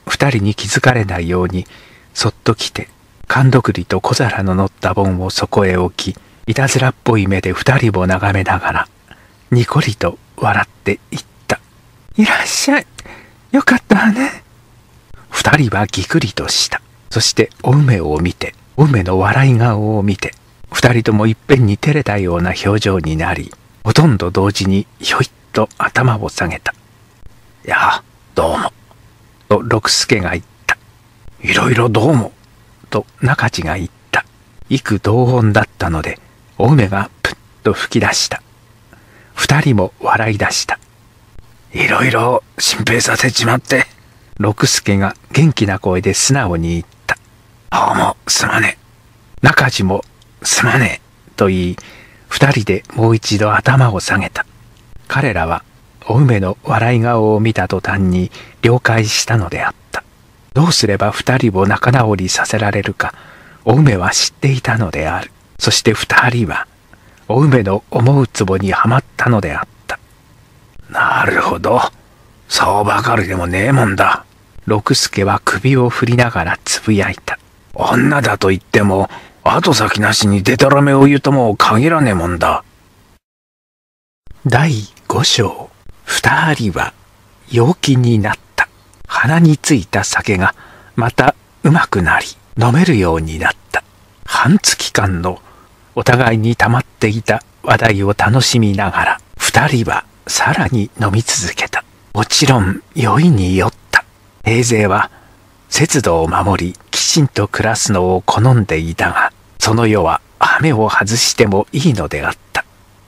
二人に気づかれないようにそっと来て、寒どくりと小皿の乗った盆をそこへ置き、いたずらっぽい目で二人を眺めながらにこりと笑って言った。 いらっしゃい。よかったわね。 二人はぎくりとした。そしてお梅を見て、お梅の笑い顔を見て、二人ともいっぺんに照れたような表情になり、ほとんど同時にひょいっと頭を下げた。 いや、どうも。 と六助が言った。 いろいろどうも。 と中地が言った。幾同音だったので、お梅がプッと吹き出した。二人も笑い出した。 いろいろ心配させちまって。 六助が元気な声で素直に言った。 どうもすまねえ。 中地もすまねえと言い、二人でもう一度頭を下げた。彼らはお梅の笑い顔を見た途端に了解したのであった。どうすれば二人を仲直りさせられるか、お梅は知っていたのである。そして二人はお梅の思うつぼにはまったのであった。 なるほど。そうばかりでもねえもんだ。 六助は首を振りながらつぶやいた。 女だと言っても、後先なしにデタラメを言うとも限らねえもんだ。 第5章。二人は陽気になった。鼻についた酒がまたうまくなり、飲めるようになった。半月間のお互いに溜まっていた話題を楽しみながら、二人はさらに飲み続けた。もちろん酔いに酔った。平勢は節度を守り、きちんと暮らすのを好んでいたが、その世は羽目を外してもいいのであった。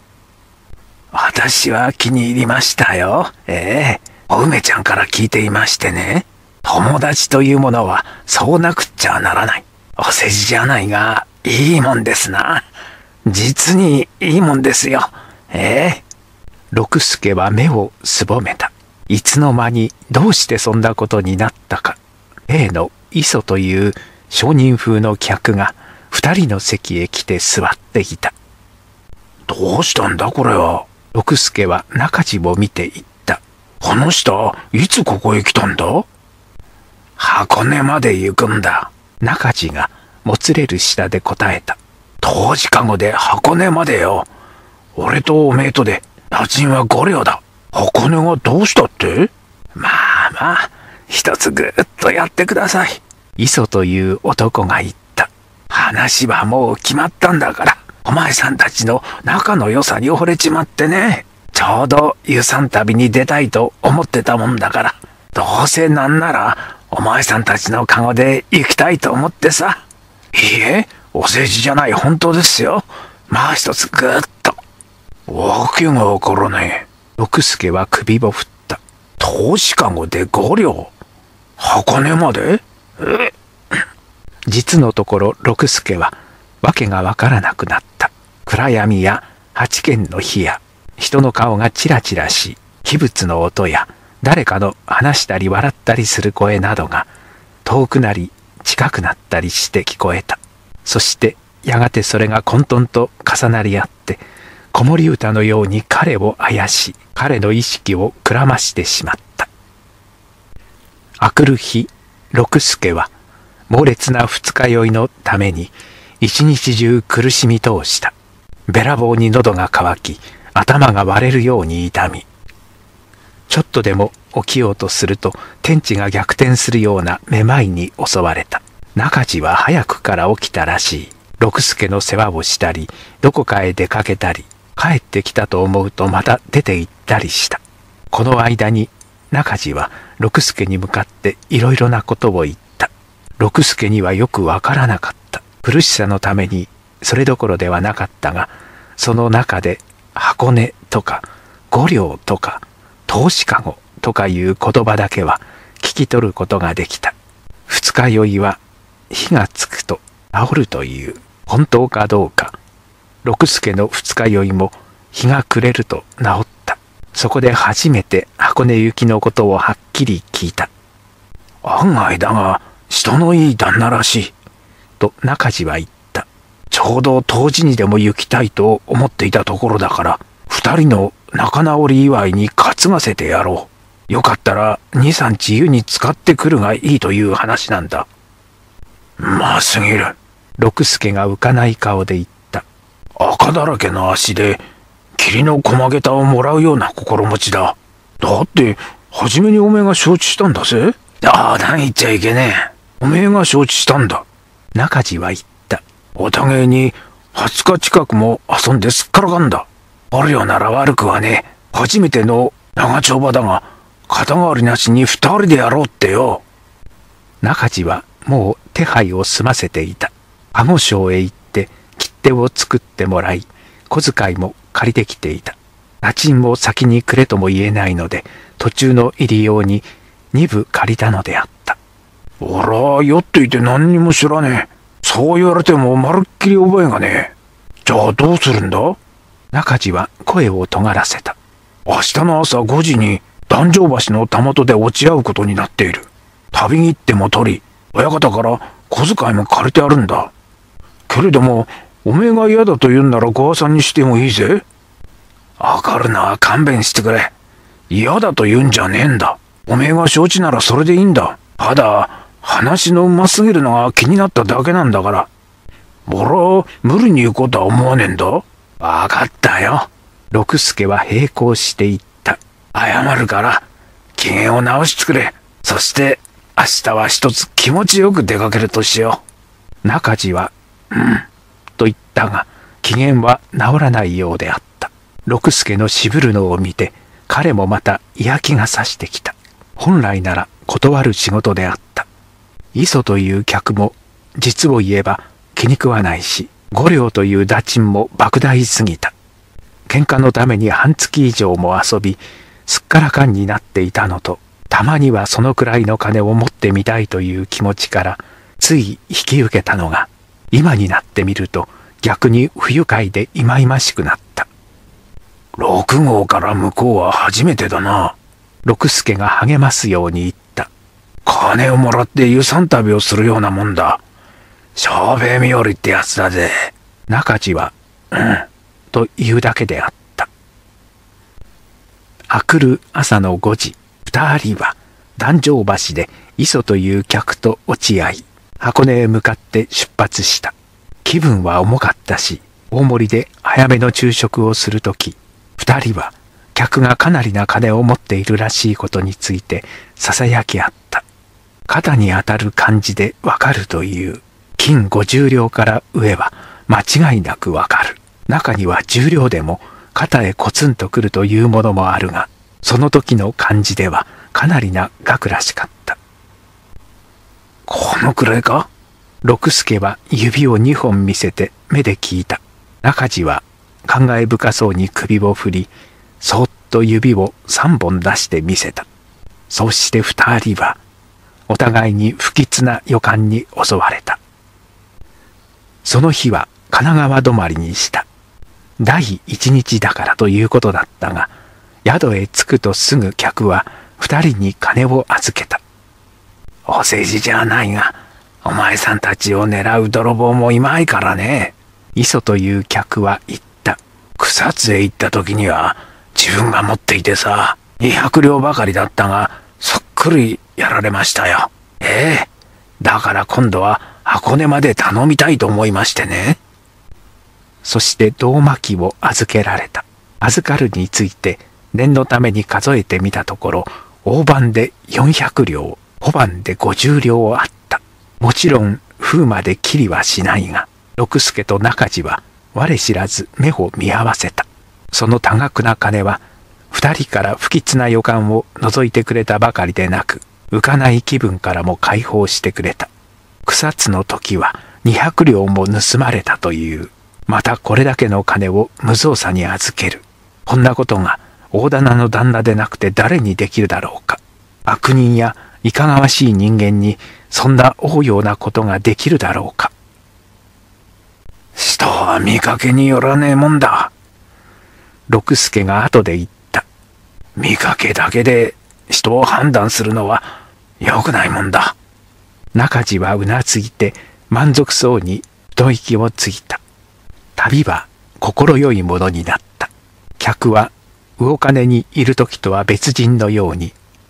私は気に入りましたよ。お梅ちゃんから聞いていましてね。友達というものはそうなくっちゃならない。お世辞じゃないが、いいもんですな。実にいいもんですよ。 六助は目をすぼめた。いつの間にどうしてそんなことになったか。例の磯という商人風の客が二人の席へ来て座っていた。 どうしたんだこれは。 六助は中地を見て言った。 この人、いつここへ来たんだ？箱根まで行くんだ。 中地がもつれる舌で答えた。 当時かごで箱根までよ。俺とおめえとで家賃は5両だ。箱根がどうしたって？まあ、一つぐっとやってください。 磯という男が言った。 話はもう決まったんだから、お前さんたちの仲の良さに惚れちまってね。ちょうど遊山旅に出たいと思ってたもんだから、どうせなんならお前さんたちのカゴで行きたいと思ってさ。いいえ、お世辞じゃない本当ですよ。まあ一つぐっと。わけがわからねえ。 六助は首を振った。 投資カゴで5両。箱根まで？ 実のところ六助はわけがわからなくなった。暗闇や八軒の火や人の顔がチラチラし、器物の音や誰かの話したり笑ったりする声などが遠くなり近くなったりして聞こえた。そしてやがてそれが混沌と重なり合って、子守歌のように彼をあやし、彼の意識をくらましてしまった。あくる日、六助は猛烈な二日酔いのために一日中苦しみ通した。べらぼうに喉が渇き、頭が割れるように痛み、ちょっとでも起きようとすると天地が逆転するようなめまいに襲われた。中地は早くから起きたらしい。六助の世話をしたり、どこかへ出かけたり、帰ってきたと思うとまた出て行ったりした。この間に中地は六助に向かっていろいろなことを言った。六助にはよくわからなかった。苦しさのためにそれどころではなかったが、その中で箱根とか五両とか投資カゴとかいう言葉だけは聞き取ることができた。二日酔いは火がつくと治るという。本当かどうか。六助の二日酔いも日が暮れると治った。そこで初めて箱根行きのことをはっきり聞いた。 案外だが人のいい旦那らしい。 と中地は言った。 ちょうど当時にでも行きたいと思っていたところだから、二人の仲直り祝いに担がせてやろう。 よかったら2、3日湯に使ってくるがいいという話なんだ。まあすぎる。 六助が浮かない顔で言った。 赤だらけの足で霧の駒げたをもらうような心持ちだ。だって初めにおめえが承知したんだぜ。冗談言っちゃいけねえ。おめえが承知したんだ。 中地は言った。 お互いに20日近くも遊んですっからかんだ。おるようなら悪くはねえ。初めての長丁場だが肩代わりなしに2人でやろうってよ。 中地はもう手配を済ませていた。籠庄へ行って切手を作ってもらい、小遣いも借りてきていた。家賃を先にくれとも言えないので、途中の入り用に2部借りたのであった。 おら、酔っていて何にも知らねえ。そう言われてもまるっきり覚えがねえ。じゃあどうするんだ？ 中地は声を尖らせた。 明日の朝5時に壇上橋のたもとで落ち合うことになっている。旅切っても取り、親方から小遣いも借りてあるんだ。けれども、おめえが嫌だと言うんならご破算にしてもいいぜ。わかるな、勘弁してくれ。嫌だと言うんじゃねえんだ。おめえが承知ならそれでいいんだ。ただ、話のうますぎるのが気になっただけなんだから。俺は無理に言うことは思わねえんだ。わかったよ。 六助は並行して言った。 謝るから、機嫌を直してくれ。そして、明日は一つ気持ちよく出かけるとしよう。中地は、と言ったが、機嫌は治らないようであった。六助の渋るのを見て、彼もまた嫌気がさしてきた。本来なら断る仕事であった。磯という客も、実を言えば気に食わないし、五両という駄賃も莫大すぎた。喧嘩のために半月以上も遊び、すっからかんになっていたのと、たまにはそのくらいの金を持ってみたいという気持ちから、つい引き受けたのが、今になってみると逆に不愉快でいまいましくなった。 6号から向こうは初めてだな。 六助が励ますように言った。 金をもらって遊山旅をするようなもんだ。小兵日和ってやつだぜ。 中地は、と言うだけであった。あくる朝の5時、2人は壇上橋で磯という客と落ち合い、箱根へ向かって出発した。気分は重かったし、大森で早めの昼食をするとき、二人は客がかなりな金を持っているらしいことについて囁き合った。肩に当たる感じでわかるという。金50両から上は間違いなくわかる。中には10両でも肩へコツンとくるというものもあるが、その時の感じではかなりな額らしかった。 このくらいか？ 六助は指を2本見せて目で聞いた。中地は感慨深そうに首を振り、そっと指を3本出して見せた。そして2人はお互いに不吉な予感に襲われた。その日は神奈川泊まりにした。第1日だからということだったが、宿へ着くとすぐ客は2人に金を預けた。 お世辞じゃないが、お前さんたちを狙う泥棒もいまいからね。 磯という客は言った。 草津へ行った時には自分が持っていてさ、200両ばかりだったが、そっくりやられましたよ。だから今度は箱根まで頼みたいと思いましてね。 そして胴巻きを預けられた。預かるについて念のために数えてみたところ、大判で400両、小判で50両あった。もちろん風魔で切りはしないが、六助と中地は我知らず目を見合わせた。その多額な金は二人から不吉な予感を除いてくれたばかりでなく、浮かない気分からも解放してくれた。草津の時は200両も盗まれたという。またこれだけの金を無造作に預ける。こんなことが大店の旦那でなくて誰にできるだろうか。悪人やいかがわしい人間にそんな応用なことができるだろうか。 人は見かけによらねえもんだ。 六助が後で言った。 見かけだけで人を判断するのは良くないもんだ。 中地はうなずいて満足そうに一息をついた。旅は心よいものになった。客は魚金にいる時とは別人のように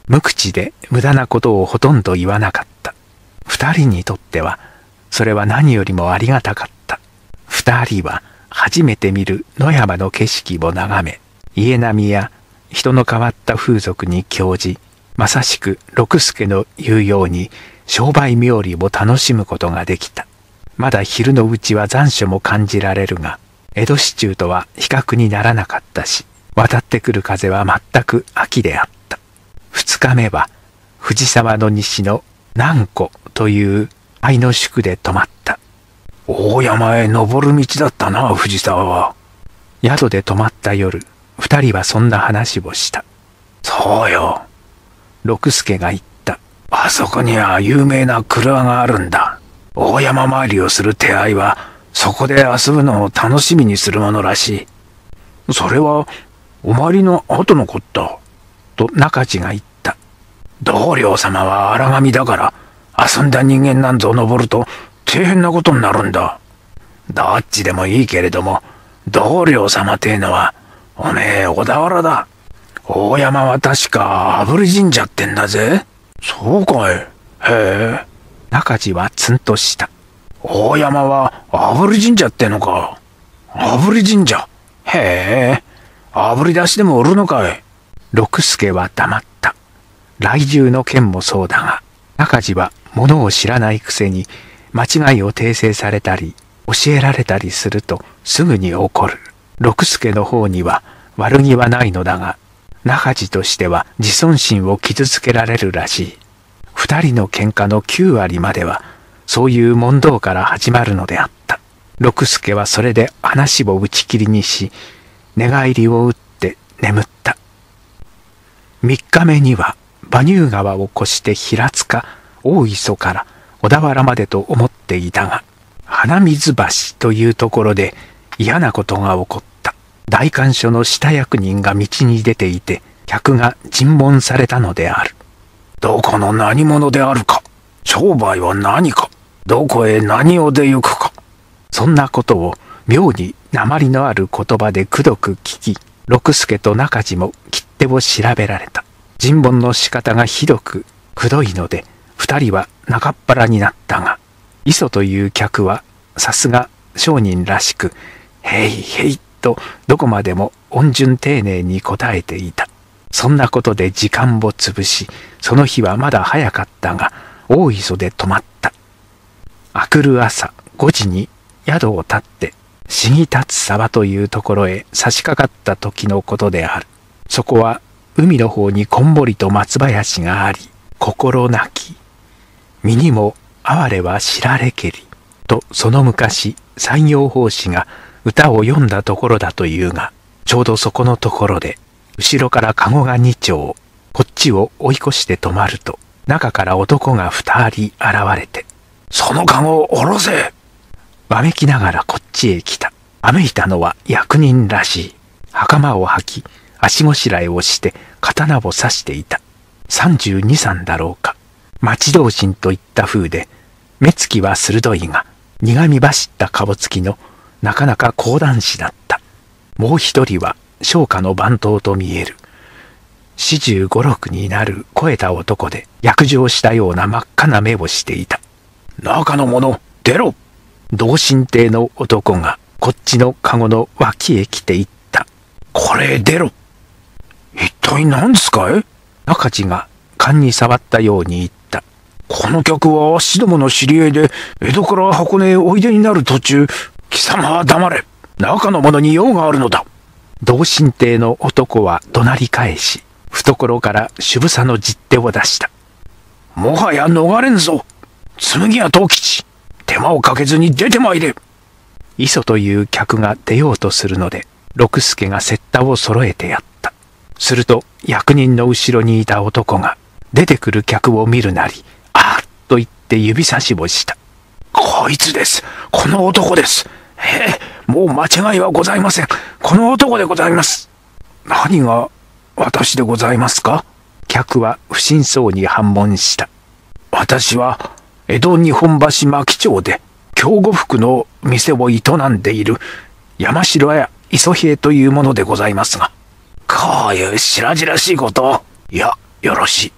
無口で無駄なことをほとんど言わなかった。二人にとってはそれは何よりもありがたかった。二人は初めて見る野山の景色を眺め、家並みや人の変わった風俗に興じ、まさしく六助の言うように商売冥利を楽しむことができた。まだ昼のうちは残暑も感じられるが、江戸市中とは比較にならなかったし、渡ってくる風は全く秋であった。二日目は藤沢の西の南湖という愛の宿で泊まった。 大山へ登る道だったな、藤沢は。 宿で泊まった夜、二人はそんな話をした。 そうよ。 六助が言った。 あそこには有名な蔵があるんだ。大山参りをする手合いは、そこで遊ぶのを楽しみにするものらしい。それは、お参りの後のこと。 と中地が言った。 同僚様は荒神だから、遊んだ人間なんぞ登ると大変なことになるんだ。どっちでもいいけれども、同僚様っていうのは、おめえ小田原だ。大山は確か炙り神社ってんだぜ。そうかい。へえ。 中地はツンとした。 大山は炙り神社ってのか。炙り神社。へえ。炙り出しでも売るのかい。 六助は黙った。来従の件もそうだが、中地は物を知らないくせに間違いを訂正されたり教えられたりするとすぐに怒る。六助の方には悪気はないのだが、中地としては自尊心を傷つけられるらしい。二人の喧嘩の9割まではそういう問答から始まるのであった。六助はそれで話を打ち切りにし、寝返りを打って眠った。三日目には馬入川を越して平塚、大磯から小田原までと思っていたが、花水橋というところで嫌なことが起こった。代官所の下役人が道に出ていて、客が尋問されたのである。 どこの何者であるか、商売は何か、どこへ何をで行くか。 そんなことを妙に訛りのある言葉でくどく聞き、六助と中地も切手を調べられた。尋問の仕方がひどくくどいので、二人は中っ腹になったが、磯という客はさすが商人らしく、へいへいとどこまでも温順丁寧に答えていた。そんなことで時間を潰し、その日はまだ早かったが、大磯で泊まった。明くる朝5時に宿を立って、死ぎ立つ沢というところへ差し掛かった時のことである。そこは海の方にこんぼりと松林があり、心なき。身にも哀れは知られけり。とその昔、山陽法師が歌を読んだところだというが、ちょうどそこのところで、後ろからカゴが2丁、こっちを追い越して止まると、中から男が2人現れて、 そのカゴを下ろせ。 わめきながらこっちへ来た。わめいたのは役人らしい。袴を履き、足ごしらえをして刀を刺していた。32、3だろうか。町同心といった風で、目つきは鋭いが、苦み走った顔つきのなかなか講談師だった。もう一人は商家の番頭と見える。45、6になる肥えた男で、約定したような真っ赤な目をしていた。 中の者、出ろ。 同心邸の男がこっちのカゴの脇へ来て言った。 これへ出ろ。一体何ですかい？ 中地が勘に触ったように言った。 この客はあっしどもの知り合いで、江戸から箱根へおいでになる途中、貴様は黙れ。中の者に用があるのだ。 同心邸の男は怒鳴り返し、懐から主房の実手を出した。 もはや逃れんぞ。紬屋藤吉、手間をかけずに出てまいれ。 磯という客が出ようとするので、六助が雪駄を揃えてやった。すると役人の後ろにいた男が出てくる客を見るなり、あっと言って指差しをした。 こいつです。この男です。もう間違いはございません。この男でございます。何が私でございますか？ 客は不審そうに反問した。 私は江戸日本橋牧町で京呉服の店を営んでいる山城屋磯平というものでございますが、こういう白々しいことを、いや、よろしい。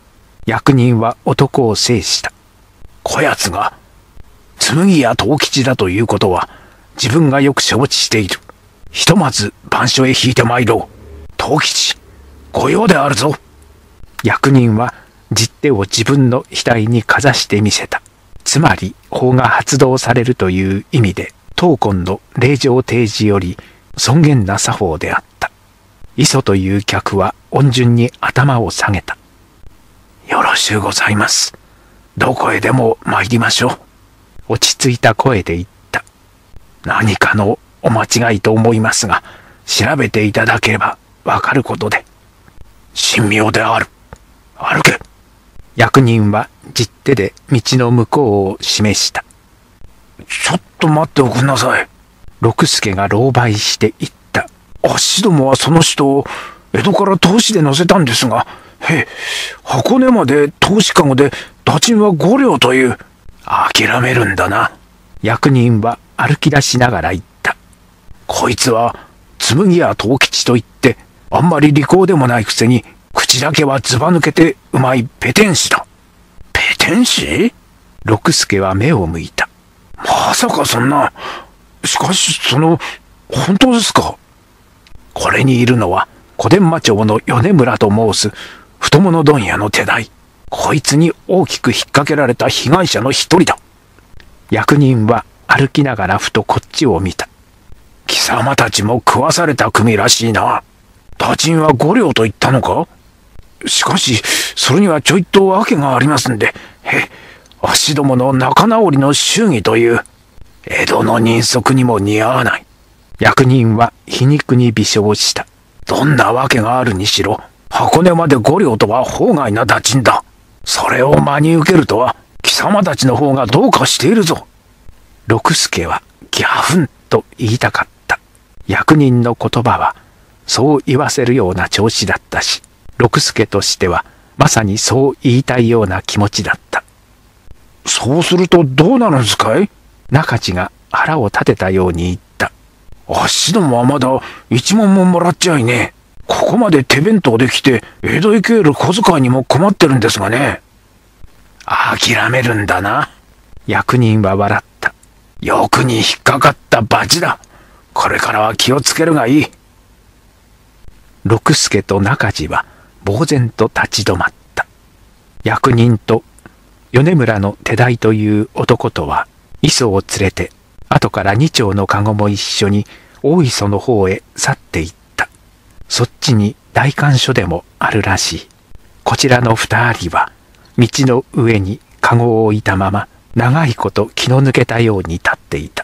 役人は男を制した。 こやつが紬屋藤吉だということは自分がよく承知している。ひとまず番所へ引いて参ろう。藤吉、御用であるぞ。 役人は実手を自分の額にかざしてみせた。つまり法が発動されるという意味で、当今の令状提示より尊厳な作法であった。磯という客は温順に頭を下げた。 よろしゅうございます。どこへでも参りましょう。 落ち着いた声で言った。 何かのお間違いと思いますが、調べていただければわかることで。神妙である。歩け。 役人は実手で道の向こうを示した。 ちょっと待っておくんなさい。 六助が狼狽して言った。 あっしどもはその人を江戸から通しで乗せたんですが、箱根まで通しかごで打賃は5両という。諦めるんだな。 役人は歩き出しながら言った。 こいつは紬屋藤吉といってあんまり利口でもないくせに口だけはずば抜けてうまいペテン師だ。ペテン師？ 六助は目を向いた。 まさかそんな。しかし本当ですか？これにいるのは小伝馬町の米村と申す太物問屋の手代。こいつに大きく引っ掛けられた被害者の一人だ。 役人は歩きながらふとこっちを見た。 貴様たちも食わされた組らしいな。打賃は5両と言ったのか？しかしそれにはちょいと訳がありますんで、あっしどもの仲直りの祝儀という江戸の人足にも似合わない。 役人は皮肉に微笑した。 どんな訳があるにしろ箱根まで5両とは法外な打賃だ。それを真に受けるとは貴様たちの方がどうかしているぞ。 六助はギャフンと言いたかった。役人の言葉はそう言わせるような調子だったし、六助としてはまさにそう言いたいような気持ちだった。 そうするとどうなるんですかい？ 中地が腹を立てたように言った。 あっしどもはまだ一文ももらっちゃいねえ。ここまで手弁当できて江戸へ帰る小遣いにも困ってるんですがね。諦めるんだな。 役人は笑った。 欲に引っかかった罰だ。これからは気をつけるがいい。 六助と中地は呆然と立ち止まった。役人と米村の手代という男とは磯を連れて後から二丁の籠も一緒に大磯の方へ去っていった。そっちに代官所でもあるらしい。こちらの二人は道の上に籠を置いたまま長いこと気の抜けたように立っていた。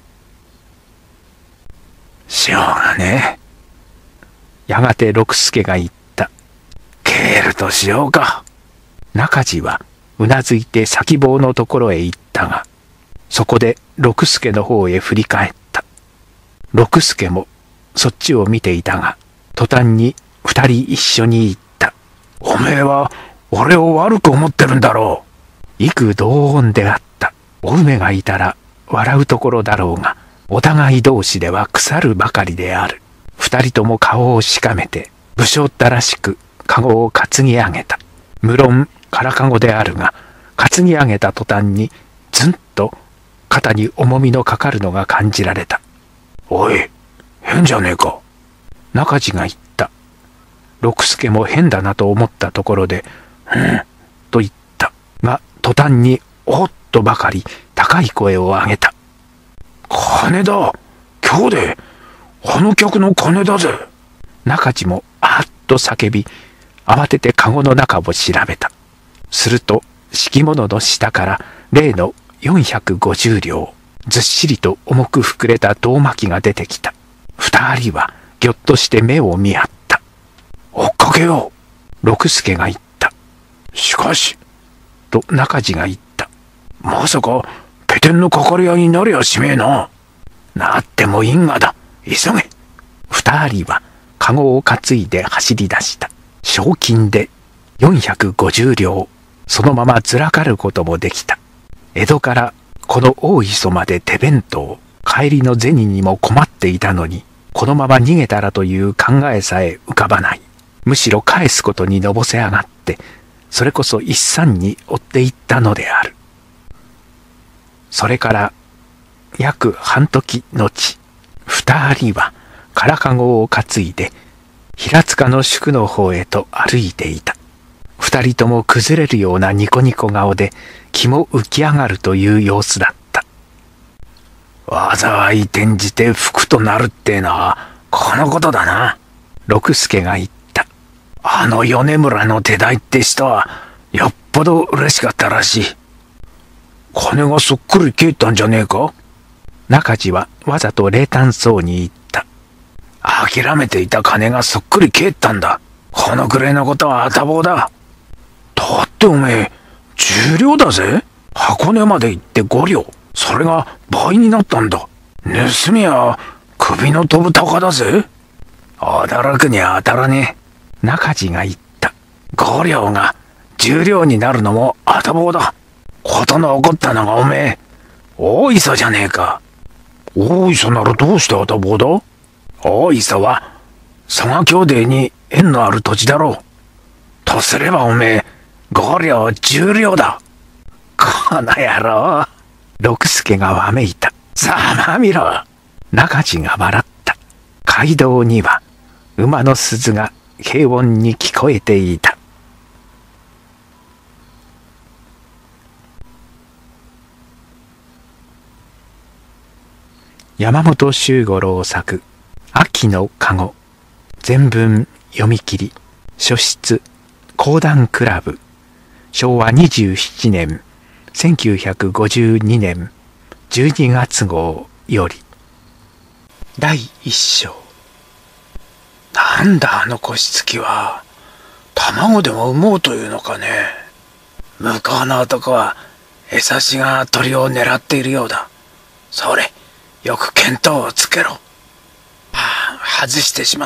しょうがねえ。やがて六助が言った。 帰るとしようか。 中地はうなずいて先棒のところへ行ったが、そこで六助の方へ振り返った。六助もそっちを見ていたが、途端に二人一緒に言った。 おめえは俺を悪く思ってるんだろう。幾同音であった。お梅がいたら笑うところだろうが、お互い同士では腐るばかりである。二人とも顔をしかめて武将ったらしく籠を担ぎ上げた。無論空籠であるが、担ぎ上げた途端にずんと肩に重みのかかるのが感じられた。 おい、変じゃねえか。 中地が言った。六助も変だなと思ったところで、と言った。が、途端におっとばかり高い声を上げた。 金だ。今日であの客の金だぜ。 中地もあっと叫び、慌てて籠の中を調べた。すると敷物の下から例の450両、ずっしりと重く膨れた胴巻きが出てきた。二人はぎょっとして目を見合った。 追っかけよう。六助が言った。 しかし、 と中地が言った。 まさかペテンのかかり合いになりゃしめえな。なっても因果だ。急げ。 二人は籠を担いで走り出した。賞金で450両、そのままずらかることもできた。江戸からこの大磯まで手弁当、帰りの銭にも困っていたのに、このまま逃げたらという考えさえ浮かばない。むしろ返すことにのぼせ上がって、 それこそ一山に追っていったのである。それから約半時後、二人は空かごを担いで平塚の宿の方へと歩いていた。二人とも崩れるようなニコニコ顔で気も浮き上がるという様子だった。 災い転じて福となるってのはこのことだな。 六助が言った。 あの米村の手代って人はよっぽど嬉しかったらしい。金がそっくり帰ったんじゃねえか。 中地はわざと冷淡そうに言った。 諦めていた金がそっくり帰ったんだ。このくらいのことは多忙だ。だっておめえ10両だぜ。箱根まで行って5両。それが倍になったんだ。盗みは首の飛ぶ鷹だぜ。驚くには当たらねえ。中地が言った。 5両が10両になるのもあたぼうだ。ことの起こったのがおめえ大磯じゃねえか。大磯ならどうしてあたぼうだ。大磯は蘇我兄弟に縁のある土地だろう。とすればおめえ5両10両だ。この野郎。 六助がわめいた。 さあ見ろ。 中地が笑った。街道には馬の鈴が平穏に聞こえていた。山本周五郎作秋の籠。全文読み切り。書室講談クラブ。昭和27年1952年12月号より。第一章。 なんだあの腰つきは。卵でも産もうというのかね。向こうの男は餌師が鳥を狙っているようだ。それよく見当をつけろ。外してしまった。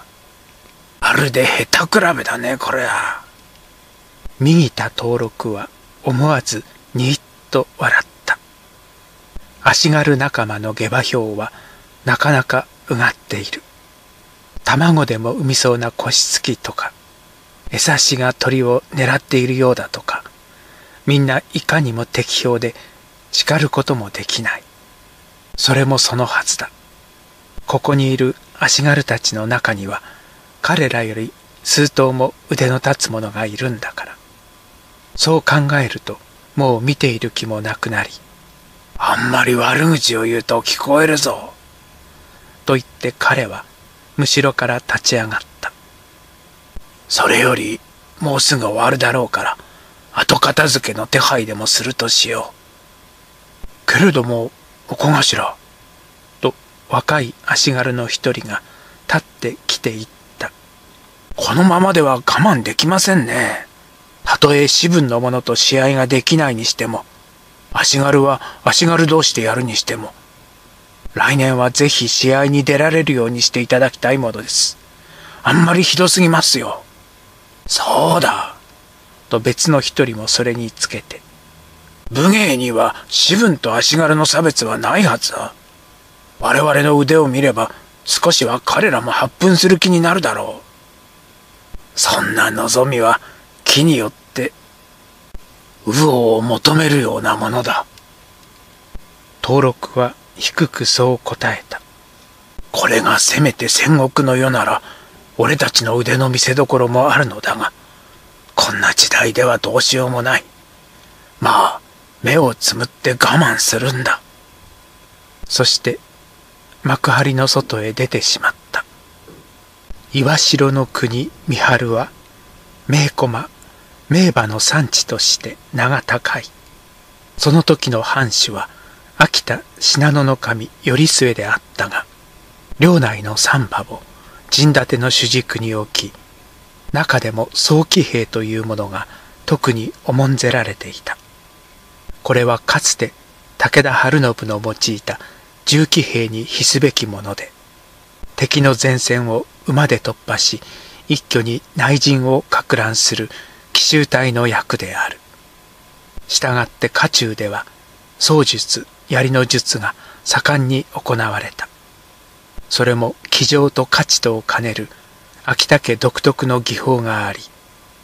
まるで下手比べだねこれは。 右田登録は思わずにっと笑った。足軽仲間の下馬評はなかなかうがっている。卵でも産みそうな腰つきとか、餌師が鳥を狙っているようだとか、みんないかにも適当で叱ることもできない。それもそのはずだ。ここにいる足軽たちの中には彼らより数頭も腕の立つ者がいるんだから。そう考えるともう見ている気もなくなり、 あんまり悪口を言うと聞こえるぞ。 と言って彼はむしろから立ち上がった。 それよりもうすぐ終わるだろうから後片付けの手配でもするとしよう。 けれどもお小頭。 と若い足軽の一人が立ってきて言った。 このままでは我慢できませんね。たとえ士分の者と試合ができないにしても、足軽は足軽同士でやるにしても、来年はぜひ試合に出られるようにしていただきたいものです。あんまりひどすぎますよ。そうだ。 と別の一人もそれにつけて。 武芸には士分と足軽の差別はないはずだ。我々の腕を見れば少しは彼らも発奮する気になるだろう。そんな望みは木によって魚を求めるようなものだ。 登録は低くそう答えた。 これがせめて戦国の世なら俺たちの腕の見せ所もあるのだが、こんな時代ではどうしようもない。まあ目をつむって我慢するんだ。 そして幕張の外へ出てしまった。岩代の国三春は名駒名馬の産地として名が高い。その時の藩主は秋田信濃守頼末であったが、領内の三馬を陣立ての主軸に置き、中でも総騎兵というものが特に重んぜられていた。これはかつて武田晴信の用いた重騎兵に比すべきもので、敵の前線を馬で突破し、一挙に内陣を撹乱する奇襲隊の役である。したがって家中では槍術、槍の術が盛んに行われた。それも騎乗と勝ちとを兼ねる秋田家独特の技法があり、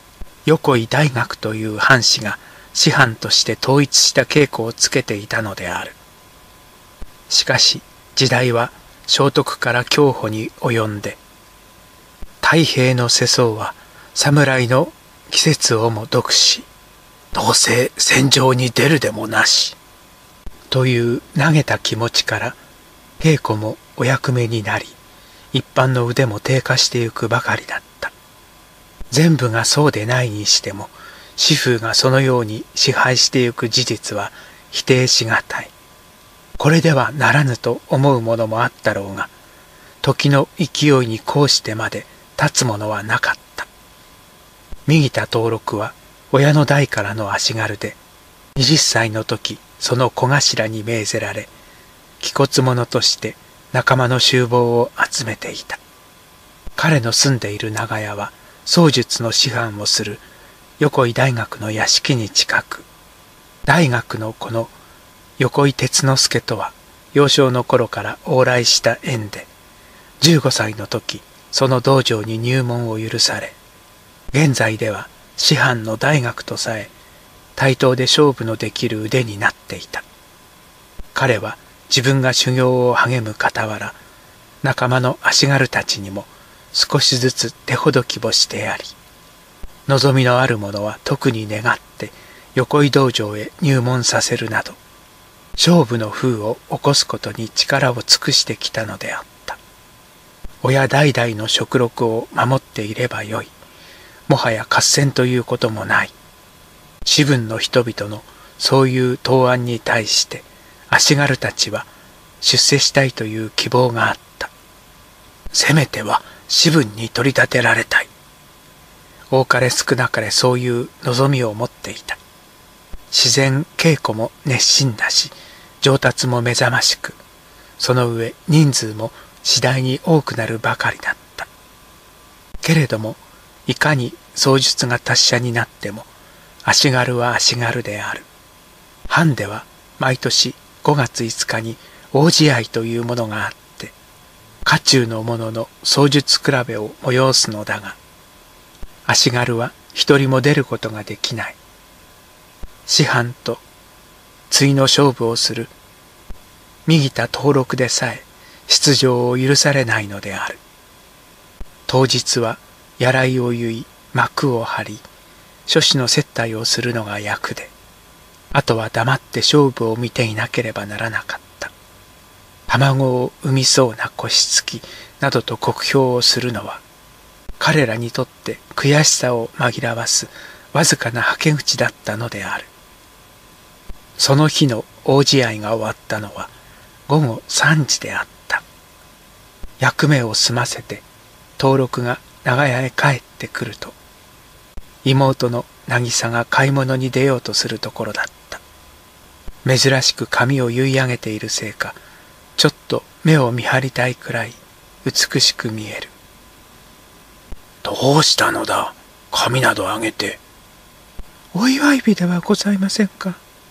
横井大学という藩士が師範として統一した稽古をつけていたのである。しかし時代は聖徳から享保に及んで、太平の世相は侍の季節をも読し、どうせ戦場に出るでもなしという投げた気持ちから、稽古もお役目になり、一般の腕も低下してゆくばかりだった。全部がそうでないにしても、士風がそのように支配してゆく事実は否定しがたい。これではならぬと思うものもあったろうが、時の勢いにこうしてまで立つものはなかった。右田藤六は親の代からの足軽で、20歳の時その小頭に命ぜられ、気骨者として仲間の衆謀を集めていた。彼の住んでいる長屋は槍術の師範をする横井大学の屋敷に近く、大学のこの横井鉄之助とは幼少の頃から往来した縁で、15歳の時その道場に入門を許され、現在では師範の大学とさえ対等で勝負のできる腕になっていた。彼は自分が修行を励む傍ら、仲間の足軽たちにも少しずつ手ほどきをしてやり、望みのある者は特に願って横井道場へ入門させるなど、勝負の風を起こすことに力を尽くしてきたのであった。親代々の食禄を守っていればよい。もはや合戦ということもない。士分の人々のそういう答案に対して足軽たちは出世したいという希望があった。せめては士分に取り立てられたい。多かれ少なかれそういう望みを持っていた。自然稽古も熱心だし、上達も目覚ましく、その上人数も次第に多くなるばかりだった。けれどもいかに槍術が達者になっても、足軽は足軽である。藩では毎年5月5日に大試合というものがあって、家中の者の槍術比べを催すのだが、足軽は一人も出ることができない。師範と対の勝負をする右田藤六でさえ出場を許されないのである。当日は柳井を結い幕を張り、諸子の接待をするのが役で、あとは黙って勝負を見ていなければならなかった。卵を産みそうな腰つきなどと酷評をするのは、彼らにとって悔しさを紛らわすわずかなはけ口だったのである。その日の大試合が終わったのは午後3時であった。役目を済ませて藤六が長屋へ帰ってくると、妹の渚が買い物に出ようとするところだった。珍しく髪を結い上げているせいか、ちょっと目を見張りたいくらい美しく見える。 どうしたのだ、髪など上げて。 お祝い日ではございませんか。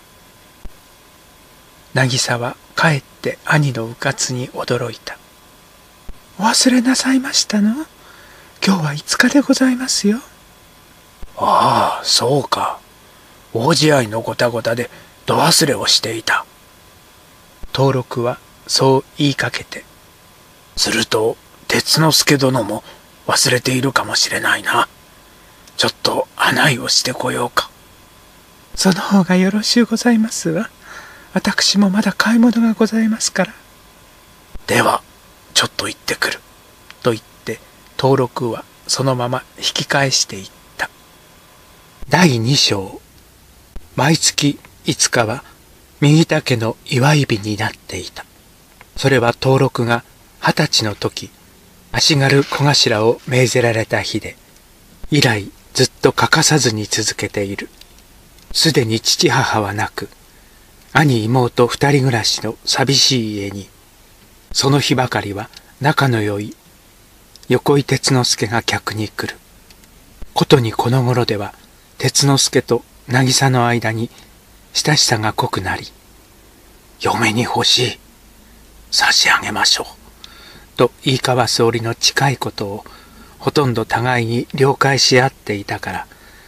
渚は帰って兄のうかつに驚いた。 お忘れなさいましたの？今日は5日でございますよ。 ああ、そうか。大試合のごたごたで度忘れをしていた。 藤六はそう言いかけて、 すると鉄之助殿も忘れているかもしれないな。ちょっと案内をしてこようか。 その方がよろしゅうございますわ。私もまだ買い物がございますから。 ではちょっと行ってくる。 と言って藤六はそのまま引き返していった。第2章。毎月5日は右田家の祝い日になっていた。それは藤六が20歳の時、足軽小頭を命ぜられた日で、以来ずっと欠かさずに続けている。すでに父母はなく、兄妹2人暮らしの寂しい家に、その日ばかりは仲の良い横井鉄之助が客に来る。ことにこの頃では鉄之助と渚の間に親しさが濃くなり、 嫁に欲しい、差し上げましょうと言い交わす折の近いことをほとんど互いに了解し合っていたから、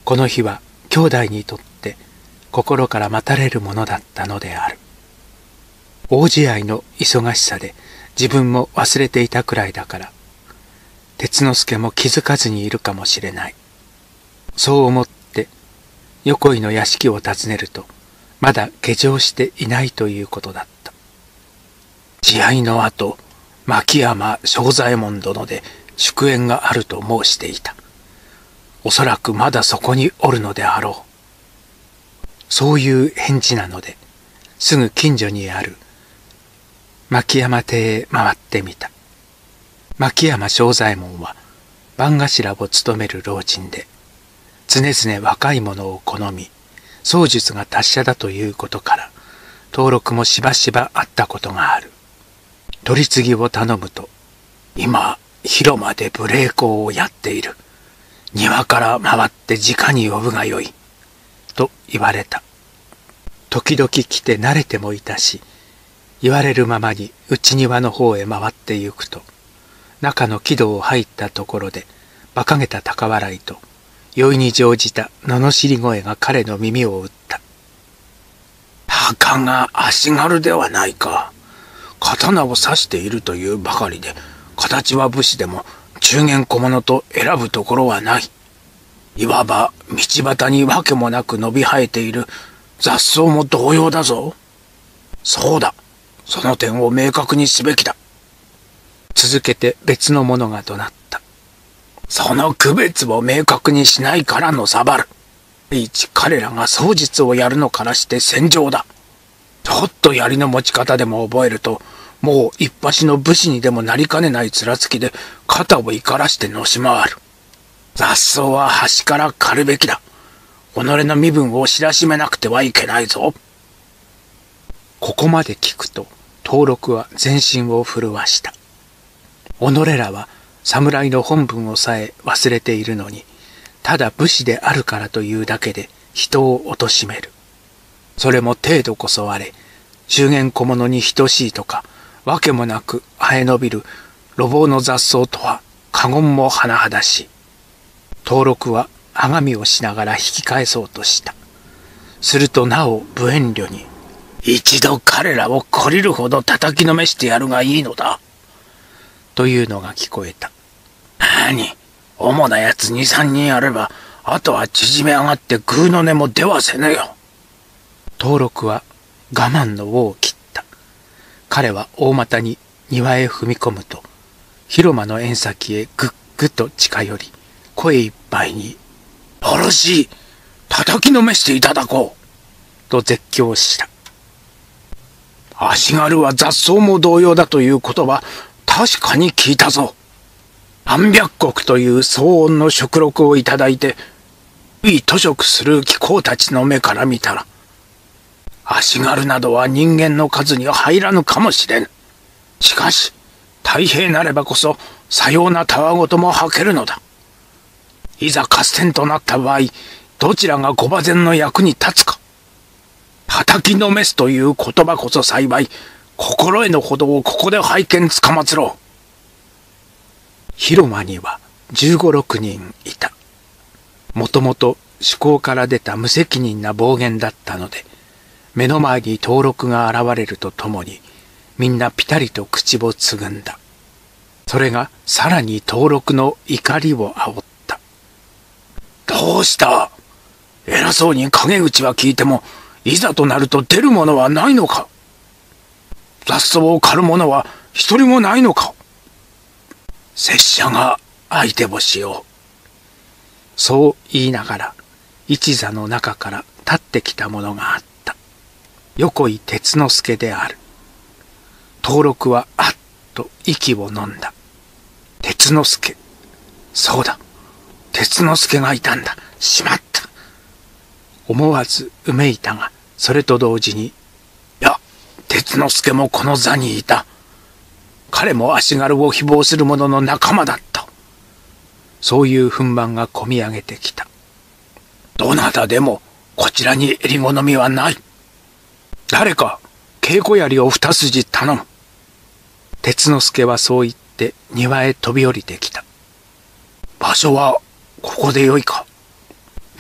この日は兄弟にとって心から待たれるものだったのである。大試合の忙しさで自分も忘れていたくらいだから、鉄之助も気づかずにいるかもしれない。そう思って横井の屋敷を訪ねると、まだ下城していないということだった。試合の後、牧山正左衛門殿で祝宴があると申していた。おそらくまだそこにおるのであろう。そういう返事なので、すぐ近所にある牧山邸へ回ってみた。牧山正左衛門は番頭を務める老人で、常々若い者を好み、槍術が達者だということから、登録もしばしばあったことがある。取り次ぎを頼むと、今、広間で無礼講をやっている。庭から回って直に呼ぶがよい。と言われた。時々来て慣れてもいたし、言われるままに内庭の方へ回って行くと、中の木戸を入ったところで、馬鹿げた高笑いと、酔いに乗じた罵り声が彼の耳を打った。 たかが足軽ではないか。刀を刺しているというばかりで、形は武士でも中間小物と選ぶところはない。いわば道端にわけもなく伸び生えている雑草も同様だぞ。そうだ。その点を明確にすべきだ。 続けて別の者が怒鳴った。 その区別を明確にしないからのさばる。一彼らが槍術をやるのからして戦場だ。ちょっと槍の持ち方でも覚えると、もう一発の武士にでもなりかねない面つきで肩を怒らしてのし回る。雑草は端から刈るべきだ。己の身分を知らしめなくてはいけないぞ。 ここまで聞くと、登録は全身を震わした。己らは侍の本分をさえ忘れているのに、ただ武士であるからというだけで人を貶める。それも程度こそあれ、中間小物に等しいとか、わけもなく生え伸びる路傍の雑草とは過言も甚だしい。登録はあがみをしながら引き返そうとした。するとなお無遠慮に、 一度彼らを懲りるほど叩きのめしてやるがいいのだ。 というのが聞こえた。 何、主なやつ2、3人あれば、あとは縮め上がってグーの音も出はせぬよ。 登録は我慢の尾を切った。彼は大股に庭へ踏み込むと、広間の縁先へぐっぐっと近寄り、声いっぱいに、 よろしい、叩きのめしていただこう、と絶叫した。 足軽は雑草も同様だという言葉、確かに聞いたぞ。何百石という騒音の食禄をいただいて、いい図食する貴公たちの目から見たら、足軽などは人間の数に入らぬかもしれぬ。しかし、太平なればこそ、さようなたわごとも吐けるのだ。いざ合戦となった場合、どちらが御馬前の役に立つか。叩きのめすという言葉こそ幸い、心得のほどをここで拝見つかまつろう。 広間には15、16人いた。もともと思考から出た無責任な暴言だったので、目の前に登録が現れるとともに、みんなピタリと口をつぐんだ。それがさらに登録の怒りを煽った。 どうした？偉そうに陰口は聞いても、いざとなると出るものはないのか？雑草を刈る者は一人もないのか？拙者が相手をしよう。 そう言いながら、一座の中から立ってきたものがあった。横井鉄之助である。登録はあっと息を飲んだ。鉄之助。そうだ。鉄之助がいたんだ。しまった。思わずうめいたが、それと同時に、 いや、鉄之助もこの座にいた。彼も足軽を誹謗する者の仲間だった。 そういう憤懣がこみ上げてきた。 どなたでもこちらに襟好みはない。誰か稽古槍を二筋頼む。 鉄之助はそう言って庭へ飛び降りてきた。 場所はここでよいか？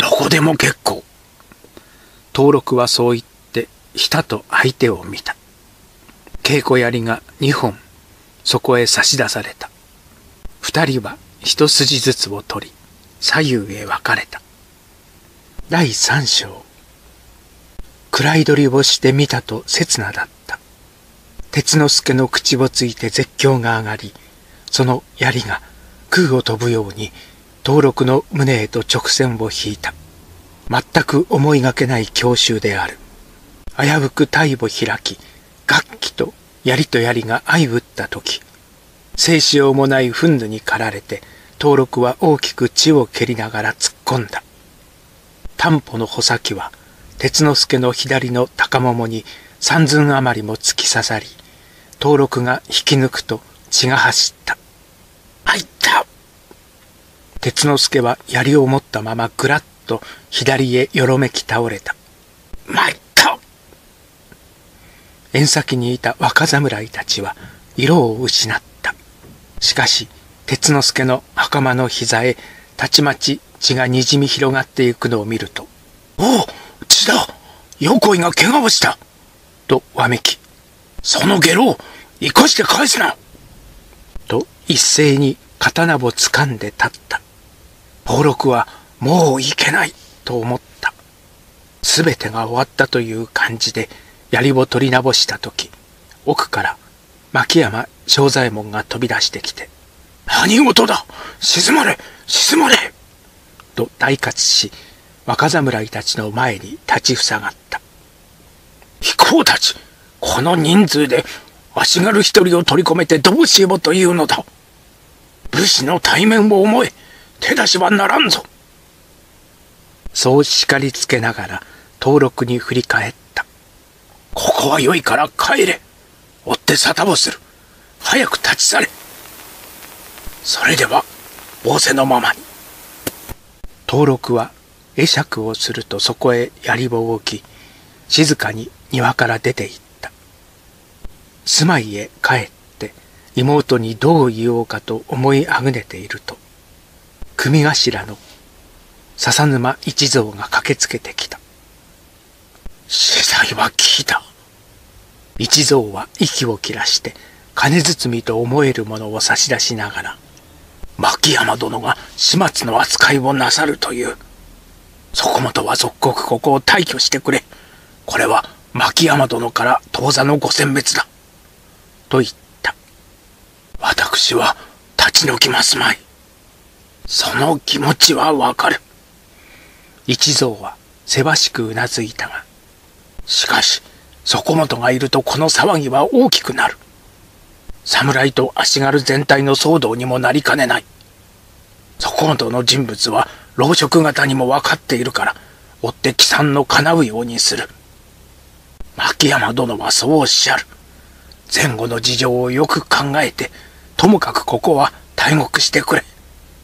どこでも結構。 登録はそう言ってひたと相手を見た。稽古槍が2本そこへ差し出された。二人は一筋ずつを取り左右へ分かれた。第三章。暗い取りをしてみたと刹那だった。鉄之助の口をついて絶叫が上がり、その槍が空を飛ぶように登録の胸へと直線を引いた。全く思いがけない強襲である。危うく体を開き、楽器と槍と槍が相打った時、生死をもない憤怒に駆られて登録は大きく血を蹴りながら突っ込んだ。担保の穂先は鉄之助の左の高ももに三寸余りも突き刺さり、登録が引き抜くと血が走った。あいった。鉄之助は槍を持ったままぐらっと左へよろめき倒れた。参った。縁先にいた若侍たちは色を失った。しかし鉄之助の袴の膝へたちまち血がにじみ広がっていくのを見ると、 おお、血だ。横井が怪我をした。 とわめき、 そのゲロを生かして返すな。 と一斉に刀を掴んで立った。 登録はもういけないと思った。 すべてが終わったという感じで槍を取り直したとき、奥から牧山正左衛門が飛び出してきて、 何事だ。沈まれ沈まれと大喝し、若侍たちの前に立ちふさがった。 飛行たち、この人数で足軽一人を取り込めてどうしようというのだ。武士の体面を思え、手出しはならんぞ。 そう叱りつけながら登録に振り返った。 ここは良いから帰れ。追って沙汰をする。早く立ち去れ。それでは仰せのままに。 登録は会釈をするとそこへ槍を置き、静かに庭から出て行った。住まいへ帰って妹にどう言おうかと思いあぐねていると、組頭の笹沼一蔵が駆けつけてきた。 死罪は聞いた。 一蔵は息を切らして金包みと思えるものを差し出しながら、 牧山殿が始末の扱いをなさるという。そこもとは即刻ここを退去してくれ。これは牧山殿から当座のご選別だ。 と言った。 私は立ち退きますまい。その気持ちはわかる。 一蔵はせわしくうなずいたが、 しかしそこもとがいるとこの騒ぎは大きくなる。侍と足軽全体の騒動にもなりかねない。そこもとの人物は老職方にも分かっているから、追って帰参の叶うようにする。牧山殿はそうおっしゃる。前後の事情をよく考えて、ともかくここは退獄してくれ。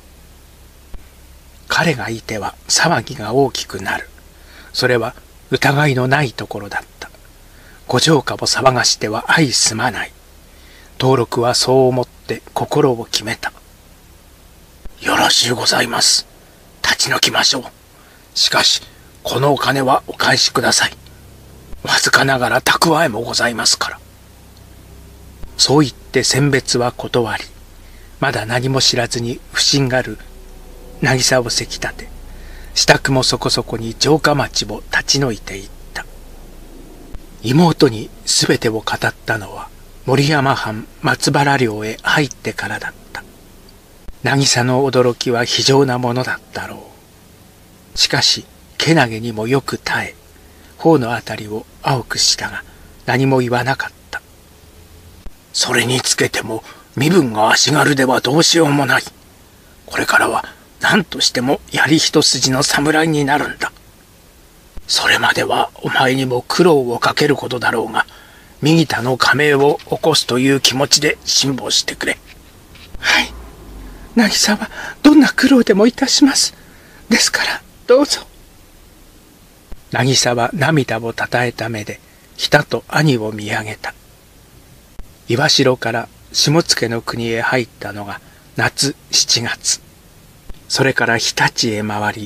彼がいては騒ぎが大きくなる。それは疑いのないところだった。ご城下を騒がしては相すまない。登録はそう思って心を決めた。 よろしゅうございます。立ち退きましょう。しかしこのお金はお返しください。わずかながら蓄えもございますから。 そう言って選別は断り、まだ何も知らずに不審がる渚をせき立て、支度もそこそこに城下町を立ち退いていった。妹にすべてを語ったのは森山藩松原領へ入ってからだった。渚の驚きは非常なものだったろう。しかしけなげにもよく耐え、頬のあたりを青くしたが何も言わなかった。 それにつけても身分が足軽ではどうしようもない。これからは何としても槍一筋の侍になるんだ。それまではお前にも苦労をかけることだろうが、右田の加盟を起こすという気持ちで辛抱してくれ。 はい、渚はどんな苦労でもいたします。ですからどうぞ。 渚は涙をたたえた目でひたと兄を見上げた。岩代から下野の国へ入ったのが夏7月。それから日立へ回り、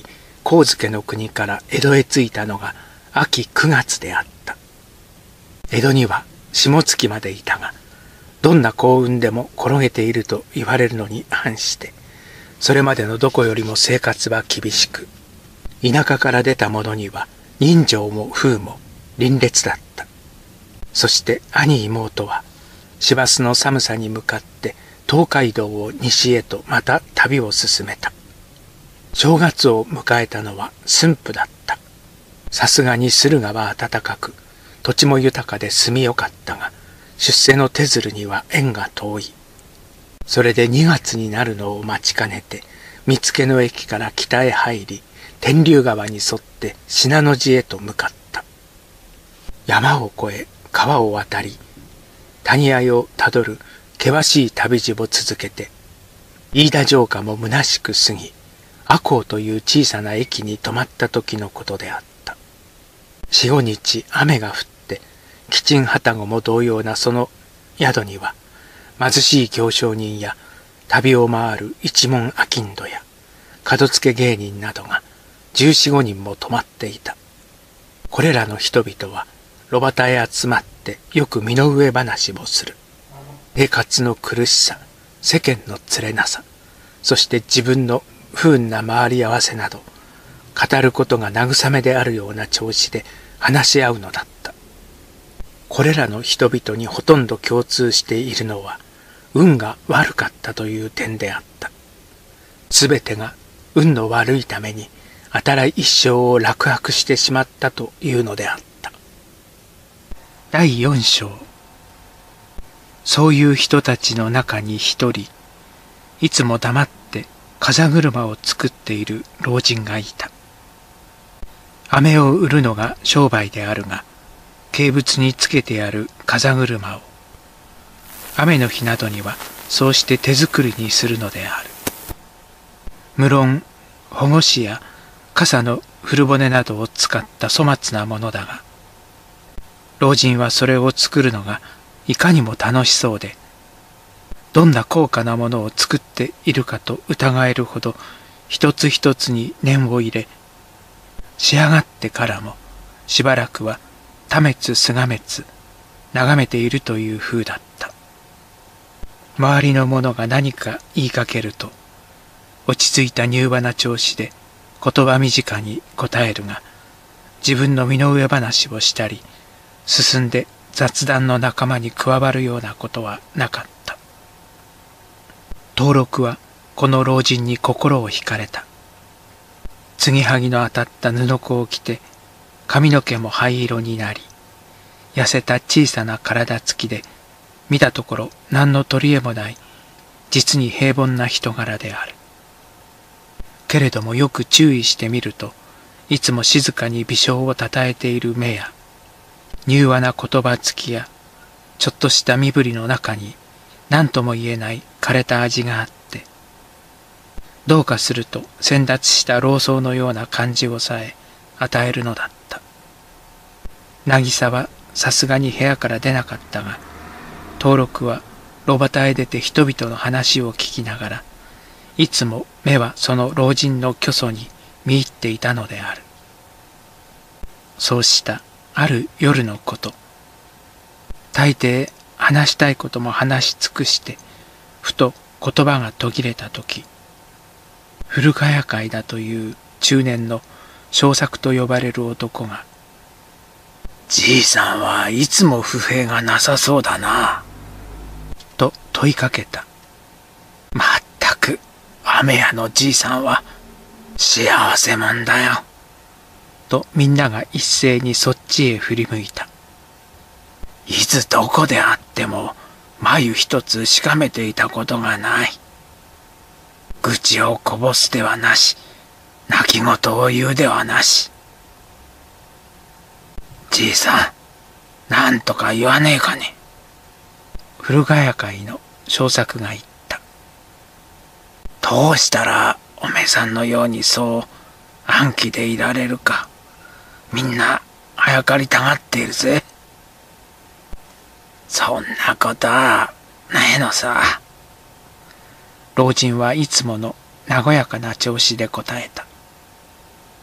上野の国から江戸へ着いたのが秋9月であった。江戸には下月までいたが、どんな幸運でも転げていると言われるのに反して、それまでのどこよりも生活は厳しく、田舎から出た者には人情も風も凛冽だった。そして兄妹は師走の寒さに向かって東海道を西へとまた旅を進めた。正月を迎えたのは駿府だった。さすがに駿河は暖かく、土地も豊かで住みよかったが、出世の手鶴には縁が遠い。それで2月になるのを待ちかねて、見附の駅から北へ入り、天竜川に沿って信濃路へと向かった。山を越え、川を渡り、谷合をたどる険しい旅路を続けて、飯田城下も虚しく過ぎ、赤穂という小さな駅に泊まった時のことであった。4、5日雨が降って、吉ん旅籠も同様なその宿には、貧しい行商人や旅を回る一門商人や門付け芸人などが14、15人も泊まっていた。これらの人々は炉端へ集まってよく身の上話をする。生活の苦しさ、世間のつれなさ、そして自分の不運な回り合わせなど、語ることが慰めであるような調子で話し合うのだった。これらの人々にほとんど共通しているのは、運が悪かったという点であった。すべてが運の悪いために、あたら一生を落泊してしまったというのであった。第4章。そういう人たちの中に一人、いつも黙って風車を作っている老人がいた。飴を売るのが商売であるが、軽物につけてある風車を、雨の日などにはそうして手作りにするのである。無論、保護紙や傘の古骨などを使った粗末なものだが、老人はそれを作るのがいかにも楽しそうで、どんな高価なものを作っているかと疑えるほど一つ一つに念を入れ、仕上がってからもしばらくはためつすがめつ眺めているという風だった。周りの者が何か言いかけると、落ち着いた柔和な調子で言葉短に答えるが、自分の身の上話をしたり、進んで雑談の仲間に加わるようなことはなかった。登録はこの老人に心を惹かれた。継ぎはぎの当たった布子を着て、髪の毛も灰色になり、痩せた小さな体つきで、見たところ何の取り柄もない、実に平凡な人柄である。けれどもよく注意してみると、いつも静かに微笑をたたえている目や、柔和な言葉つきや、ちょっとした身振りの中に、何とも言えない枯れた味があって、どうかすると先達した老僧のような感じをさえ与えるのだった。渚はさすがに部屋から出なかったが、登録は炉端へ出て人々の話を聞きながら、いつも目はその老人の巨祖に見入っていたのである。そうしたある夜のこと、大抵話したいことも話し尽くして、ふと言葉が途切れたとき、古川屋会だという中年の小作と呼ばれる男が、じいさんはいつも不平がなさそうだな、と問いかけた。まったく、雨屋のじいさんは幸せもんだよ。とみんなが一斉にそっちへ振り向いた。いつどこであっても眉一つしかめていたことがない。愚痴をこぼすではなし、泣き言を言うではなし。じいさん、なんとか言わねえかね。古川屋会の小作が言った。どうしたらおめさんのようにそう安気でいられるか。みんなあやかりたがっているぜ。そんなことはねえのさ。老人はいつもの和やかな調子で答えた。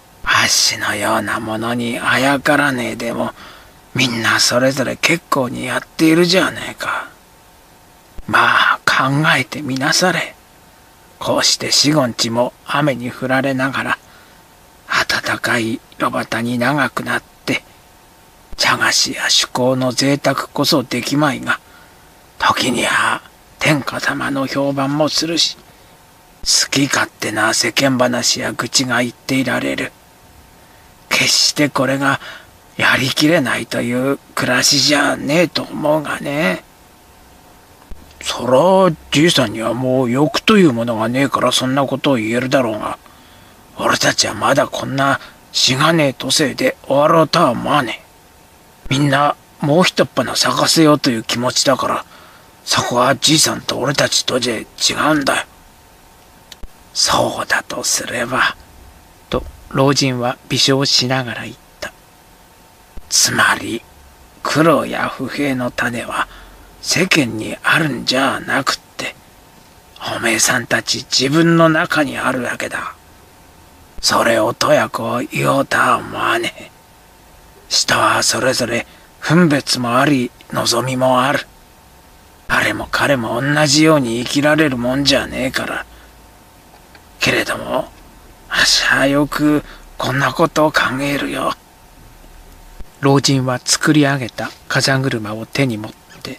しのようなものにあやからねえでも、みんなそれぞれ結構にやっているじゃねえか。まあ考えてみなされ。こうして四五日も雨に降られながら、暖かい炉端に長くなって、茶菓子や趣向の贅沢こそできまいが、時には天下様の評判もするし、好き勝手な世間話や愚痴が言っていられる。決してこれがやりきれないという暮らしじゃねえと思うがね。そらじいさんにはもう欲というものがねえからそんなことを言えるだろうが、俺たちはまだこんなしがねえ都政で終わろうとは思わねえ。みんなもう一っ花咲かせようという気持ちだから、そこはじいさんと俺たちとじゃ違うんだよ。そうだとすれば、と老人は微笑しながら言った。つまり苦労や不平の種は世間にあるんじゃなくって、おめえさんたち自分の中にあるわけだ。それをとやこ言おうとは思わねえ。人はそれぞれ分別もあり望みもある。彼も彼も同じように生きられるもんじゃねえから。けれども、あしはよくこんなことを考えるよ。老人は作り上げた風車を手に持って、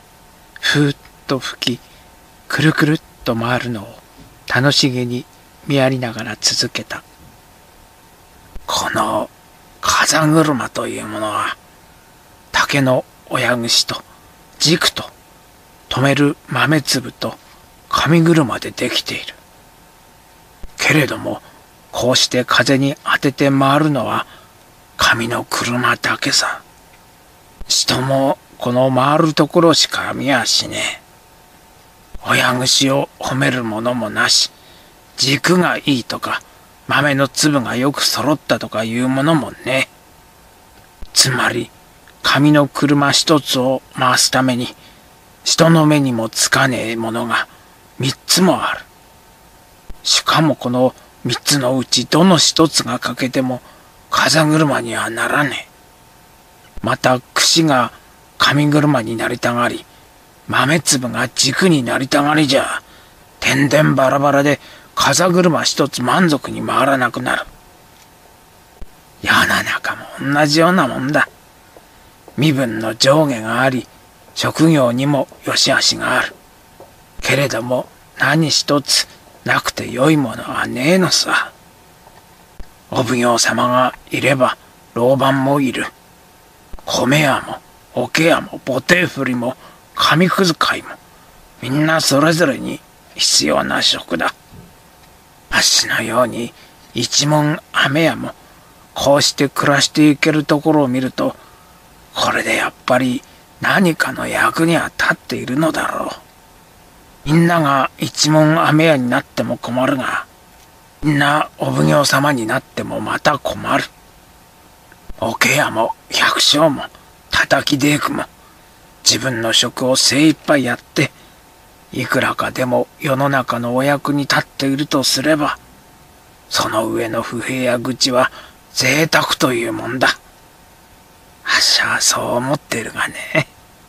ふーっと吹き、くるくるっと回るのを楽しげに見やりながら続けた。この風車というものは、竹の親串と軸と止める豆粒と紙車でできている。けれども、こうして風に当てて回るのは紙の車だけさ。人もこの回るところしか見やしねえ。親串を褒めるものもなし、軸がいいとか、豆の粒がよく揃ったとかいうものもねえ。つまり、紙の車一つを回すために、人の目にもつかねえものが三つもある。しかもこの三つのうちどの一つが欠けても風車にはならねえ。また串が紙車になりたがり、豆粒が軸になりたがりじゃ、天然バラバラで風車一つ満足に回らなくなる。世の中も同じようなもんだ。身分の上下があり、職業にも良し悪しがある。けれども何一つなくて良いものはねえのさ。お奉行様がいれば老番もいる。米屋も桶屋もボテ振りも紙くずかいも、みんなそれぞれに必要な職だ。あっしのように一文雨屋もこうして暮らしていけるところを見ると、これでやっぱり何かの役には立っているのだろう。みんなが一文雨屋になっても困るが、みんなお奉行様になってもまた困る。桶屋も百姓も叩きでくも自分の職を精一杯やって、いくらかでも世の中のお役に立っているとすれば、その上の不平や愚痴は贅沢というもんだ。あっしはそう思っているがね。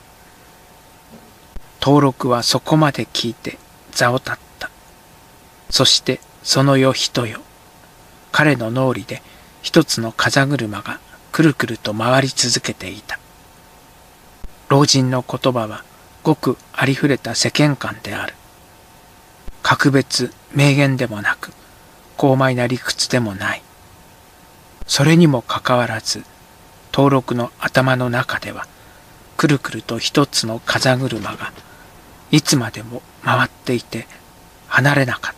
登録はそこまで聞いて座を立った。そしてその夜一夜、彼の脳裏で一つの風車がくるくると回り続けていた。老人の言葉はごくありふれた世間観である。格別名言でもなく、高邁な理屈でもない。それにもかかわらず、登録の頭の中では、くるくると一つの風車がいつまでも回っていて離れなかった。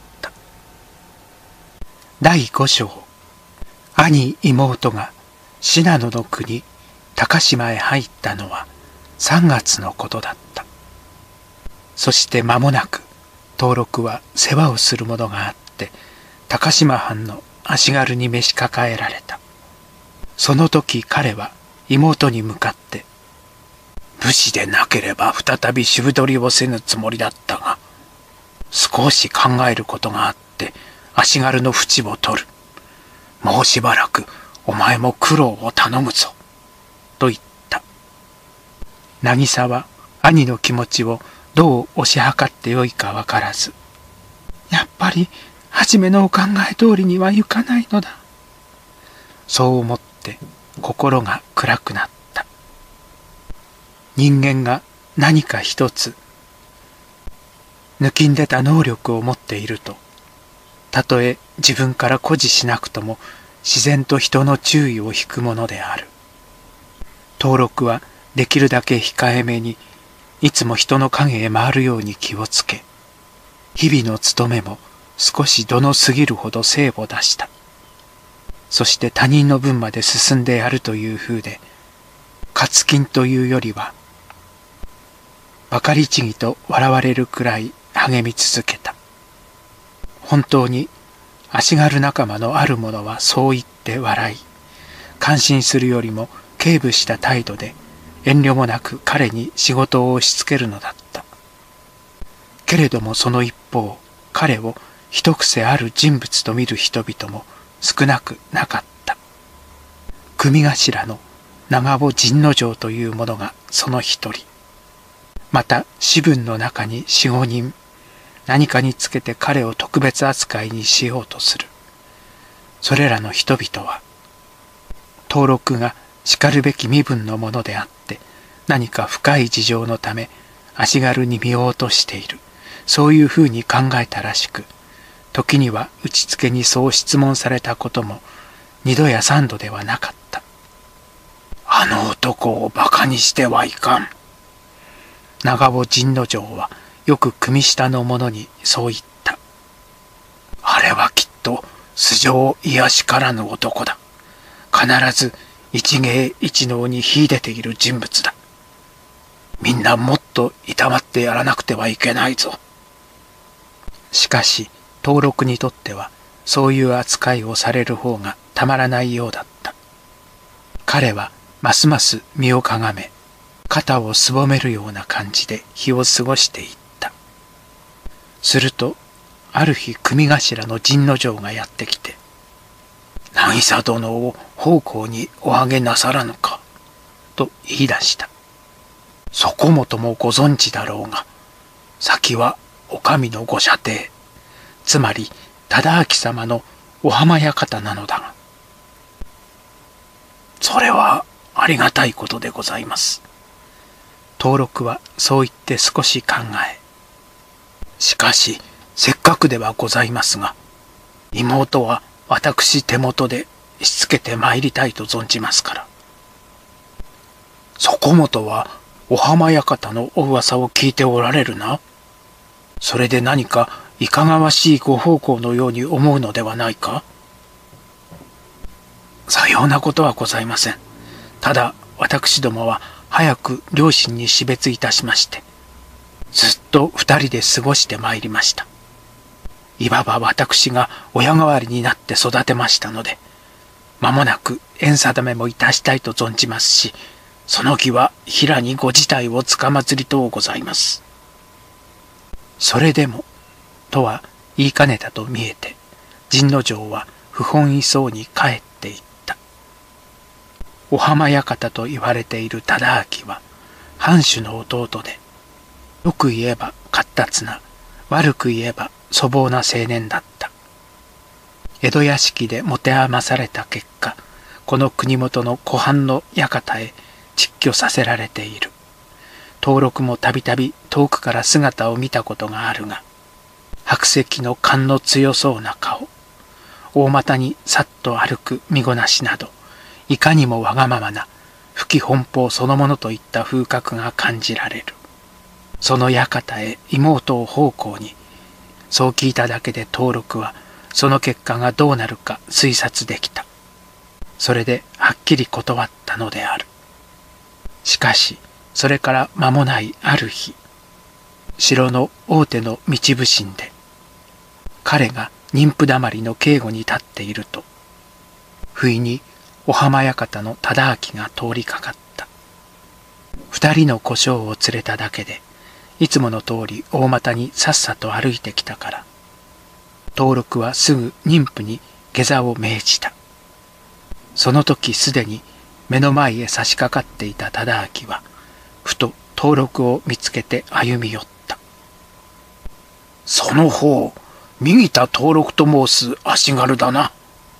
第5章。兄妹が信濃の国高島へ入ったのは3月のことだった。そして間もなく登録は世話をするものがあって高島藩の足軽に召し抱えられた。その時彼は妹に向かって、武士でなければ再びしぶとりをせぬつもりだったが、少し考えることがあって足軽の淵を取る。もうしばらくお前も苦労を頼むぞ、と言った。 渚は兄の気持ちをどう推し量ってよいかわからず、 やっぱり初めのお考え通りにはいかないのだ。 そう思って心が暗くなった。人間が何か一つ抜きんでた能力を持っていると、たとえ自分から誇示しなくとも自然と人の注意を引くものである。登録はできるだけ控えめに、いつも人の影へ回るように気をつけ、日々の務めも少し度の過ぎるほど精を出した。そして他人の分まで進んでやるという風で、活金というよりはばかりちぎと笑われるくらい励み続けた。本当に足軽仲間のある者はそう言って笑い、感心するよりも軽侮した態度で遠慮もなく彼に仕事を押し付けるのだった。けれどもその一方、彼を一癖ある人物と見る人々も少なくなかった。組頭の長尾陣之丞という者がその一人。また士分の中に四五人、何かにつけて彼を特別扱いにしようとする。それらの人々は、登録がしかるべき身分のものであって、何か深い事情のため足軽に見落としている。そういうふうに考えたらしく、時には打ちつけにそう質問されたことも2度や3度ではなかった。 あの男を馬鹿にしてはいかん。 長尾陣之丞はよく組下の者にそう言った。 あれはきっと素性癒しからぬ男だ。必ず一芸一能に秀でている人物だ。みんなもっといたわってやらなくてはいけないぞ。 しかし登録にとってはそういう扱いをされる方がたまらないようだった。彼はますます身をかがめ、肩をすぼめるような感じで日を過ごしていった。するとある日組頭の陣之丞がやってきて、 渚殿を奉公におあげなさらぬか、 と言い出した。 そこもともご存知だろうが、先はお上のご舎弟、つまり忠明様のお浜館なのだが。それはありがたいことでございます。 登録はそう言って少し考え、 しかしせっかくではございますが、妹は私手元でしつけてまいりたいと存じますから。そこもとはお浜館のお噂を聞いておられるな。それで何かいかがわしいご奉公のように思うのではないか。さようなことはございません。ただ私どもは早く両親に死別いたしまして、ずっと二人で過ごしてまいりました。いわば私が親代わりになって育てましたので、間もなく縁定めもいたしたいと存じますし、その儀は平にご自体をつかまつりとうございます。それでも、とは言いかねたと見えて、陣之丞は不本意そうに帰っていった。お浜館と言われている忠明は、藩主の弟で、よく言えば闊達な、悪く言えば粗暴な青年だった。江戸屋敷で持て余された結果、この国元の湖畔の館へ蟄居させられている。登録もたびたび遠くから姿を見たことがあるが、白石の勘の強そうな顔、大股にさっと歩く身ごなしなど、いかにもわがままな不羈奔放そのものといった風格が感じられる。その館へ妹を奉公に、そう聞いただけで登録はその結果がどうなるか推察できた。それではっきり断ったのである。しかしそれから間もないある日、城の大手の道普請で彼が妊婦だまりの警護に立っていると、不意にお浜館の忠明が通りかかった。二人の小姓を連れただけで、いつもの通り大股にさっさと歩いてきたから、登録はすぐ妊婦に下座を命じた。 その時すでに目の前へ差し掛かっていた忠明は、ふと登録を見つけて歩み寄った。 その方、右田登録と申す足軽だな。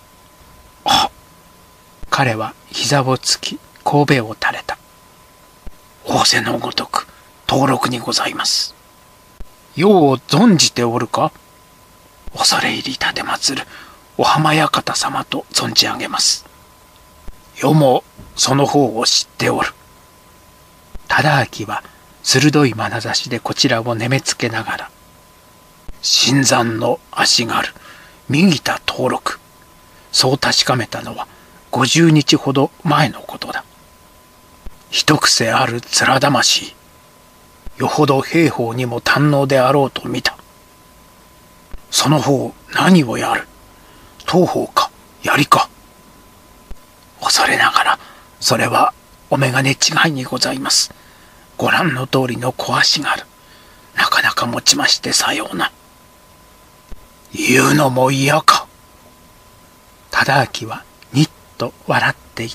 彼は膝をつき、神戸を垂れた。 仰せのごとく、登録にございます。よう存じておるか？恐れ入り立てまつるお浜館様と存じ上げます。余もその方を知っておる。 忠明は鋭い眼差しでこちらを眠めつけながら、 新参の足軽、右田登録、そう確かめたのは50日ほど前のことだ。一癖ある面魂、よほど兵法にも堪能であろうと見た。その方何をやる？東方か槍か？恐れながらそれはお眼鏡違いにございます。ご覧の通りの小足軽、なかなか持ちましてさような。言うのも嫌か。 忠明はにっと笑っていった。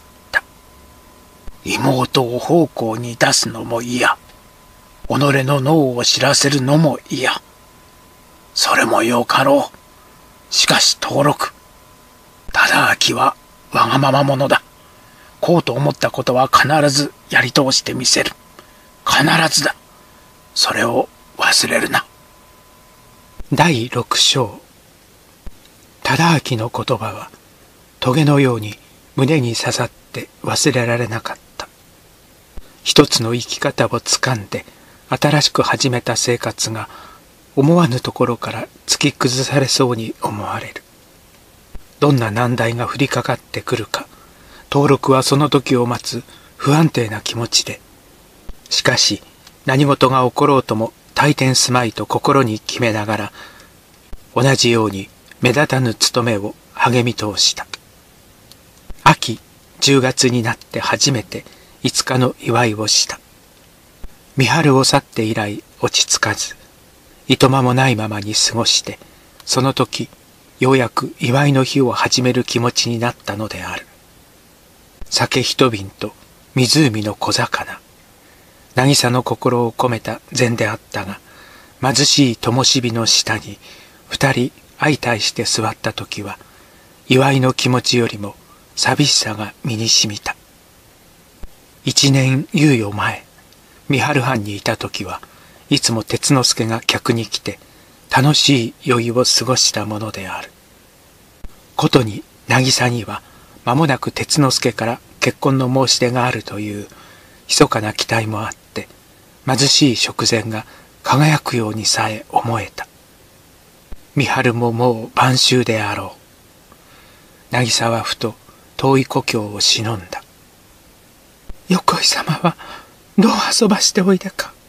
妹を奉公に出すのも嫌。己の脳を知らせるのも嫌。それもよかろう。しかし登録。忠明はわがまま者だ。こうと思ったことは必ずやり通してみせる。必ずだ。それを忘れるな。 第6章。忠明の言葉は棘のように胸に刺さって忘れられなかった。一つの生き方をつかんで新しく始めた生活が思わぬところから突き崩されそうに思われる。どんな難題が降りかかってくるか、登録はその時を待つ不安定な気持ちで、しかし何事が起ころうとも退転すまいと心に決めながら、同じように目立たぬ務めを励み通した。秋10月になって初めて5日の祝いをした。三春を去って以来落ち着かず、いとまもないままに過ごして、その時ようやく祝いの日を始める気持ちになったのである。酒一瓶と湖の小魚、渚の心を込めた膳であったが、貧しい灯火の下に二人相対して座った時は、祝いの気持ちよりも寂しさが身に染みた。1年猶予前、三春藩にいた時はいつも鉄之助が客に来て楽しい酔いを過ごしたものである。ことに渚には間もなく鉄之助から結婚の申し出があるという密かな期待もあって、貧しい食前が輝くようにさえ思えた。三春ももう晩秋であろう。渚はふと遠い故郷を偲んだ。 横井様はどう遊ばしておいでか。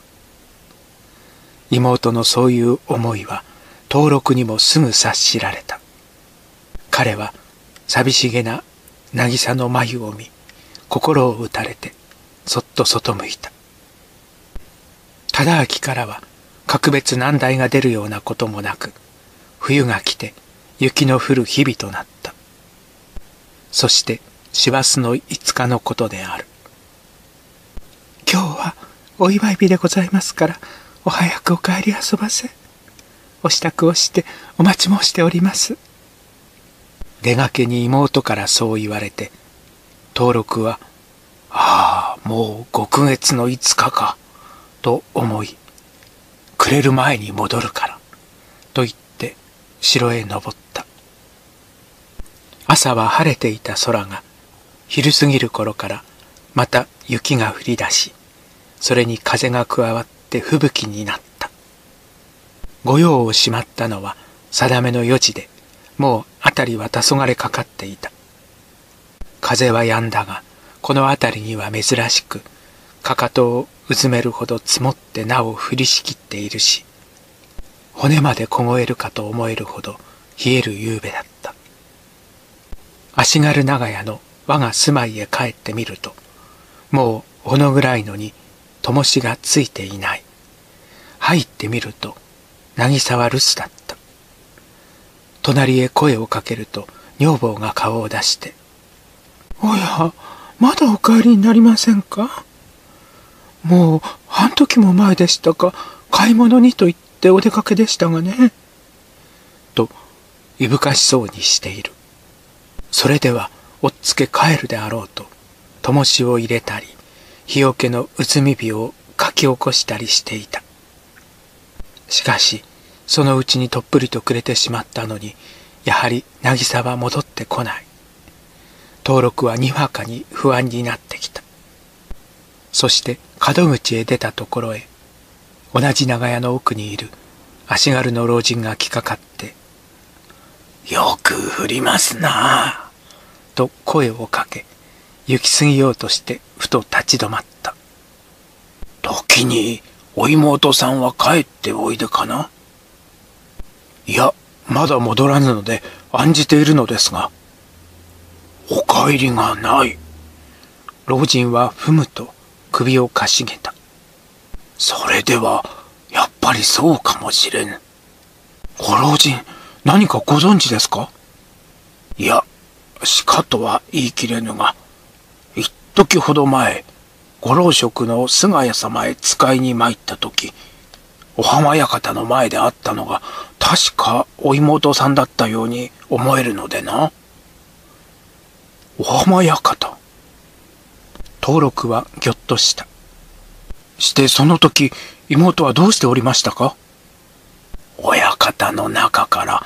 妹のそういう思いは登録にもすぐ察しられた。彼は寂しげな渚の眉を見、心を打たれてそっと外向いた。忠明からは格別難題が出るようなこともなく、冬が来て雪の降る日々となった。そして師走の5日のことである。 今日はお祝い日でございますから、お早くお帰り遊ばせ。お支度をしてお待ち申しております。 出がけに妹からそう言われて、登録は、もう極月の5日か、と思い、暮れる前に戻るから、と言って城へ登った。朝は晴れていた空が、昼過ぎる頃からまた雪が降り出し、それに風が加わって吹雪になった。御用をしまったのは定めの4時で、もう辺りは黄昏かかっていた。風は止んだが、この辺りには珍しく、かかとをうずめるほど積もってなお降りしきっているし、骨まで凍えるかと思えるほど冷える夕べだった。足軽長屋の我が住まいへ帰ってみると、もうほのぐらいのに灯火がついていない。入ってみると、渚は留守だった。隣へ声をかけると女房が顔を出して、 ら、まだお帰りになりませんか？もう半時も前でしたか、買い物にと言ってお出かけでしたがね。 と、いぶかしそうにしている。それでは、おっつけ帰るであろうと、灯火を入れたり、日よけのうつみ火をかき起こしたりしていた。しかし、そのうちにとっぷりと暮れてしまったのに、やはり渚は戻ってこない。登録はにわかに不安になってきた。そして門口へ出たところへ、同じ長屋の奥にいる足軽の老人が来かかって、 よく降りますなぁ、と声をかけ、行き過ぎようとしてふと立ち止まった。 時にお妹さんは帰っておいでかな？ いや、まだ戻らぬので案じているのですが。 お帰りがない。 老人はふむと首をかしげた。 それではやっぱりそうかもしれぬ。 ご老人、何かご存知ですか？ いや、しかとは言い切れぬが、一時ほど前、ご老職の菅谷様へ使いに参った時、お浜館の前で会ったのが確かお妹さんだったように思えるのでな。 お浜館。登録はぎょっとした。してその時、妹はどうしておりましたか？ 親方の中から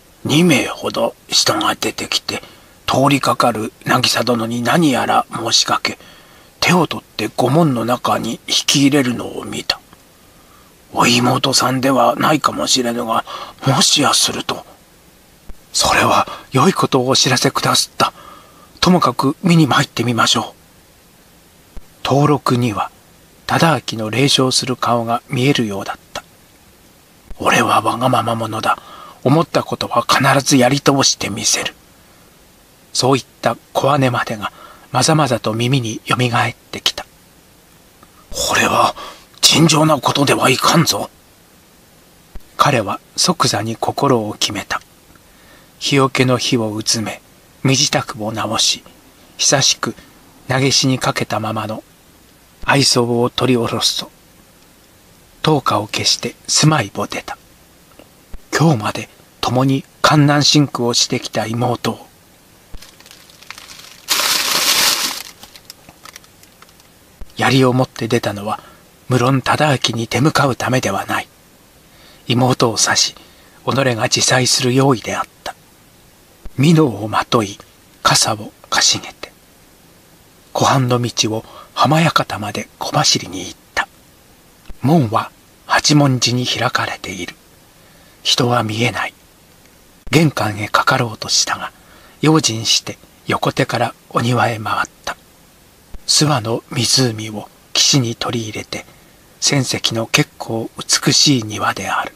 2名ほど人が出てきて、通りかかる渚殿に何やら申しかけ、手を取って御門の中に引き入れるのを見た。お妹さんではないかもしれぬが、もしやすると。 それは良いことをお知らせくだすった。ともかく見に参ってみましょう。登録には忠明の冷笑する顔が見えるようだった。 俺はわがまま者だ。思ったことは必ずやり通してみせる。 そういった小姉までがまざまざと耳によみがえってきた。 これは尋常なことではいかんぞ。 彼は即座に心を決めた。日よけの火をうつめ、身支度を直し、久しく投げしにかけたままの愛想を取り下ろすと、灯火を消して住まいを出た。今日まで共に艱難辛苦をしてきた妹を、槍を持って出たのは無論忠明に手向かうためではない。妹を指し、己が自裁する用意であった。蓑をまとい、傘をかしげて、湖畔の道を浜館まで小走りに行った。門は八文字に開かれている。人は見えない。玄関へかかろうとしたが、用心して横手からお庭へ回った。諏訪の湖を岸に取り入れて、仙石の結構美しい庭である。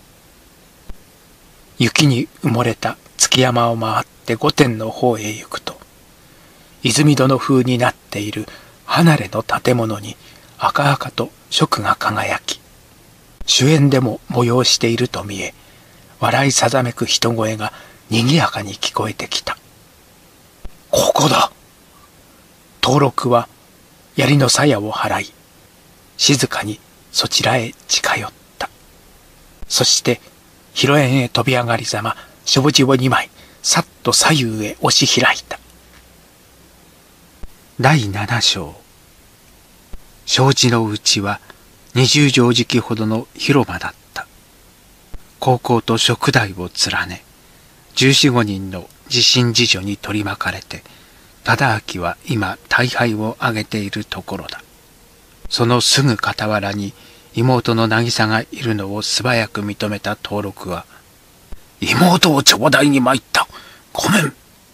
雪に埋もれた築山を回って御殿の方へ行くと、泉殿風になっている離れの建物に赤々と色が輝き、朱煙でも催していると見え、笑いさざめく人声がにぎやかに聞こえてきた。 ここだ。 登録は槍の鞘を払い、静かにそちらへ近寄った。そして広縁へ飛び上がりざま、障子を2枚さっと左右へ押し開いた。第7章。障子の内は20畳敷ほどの広間だった。高校と食台を連ね、14、15人の自身自助に取り巻かれて、忠明は今大杯をあげているところだ。そのすぐ傍らに妹の渚がいるのを素早く認めた登録は、 妹を頂戴に参った。ごめん。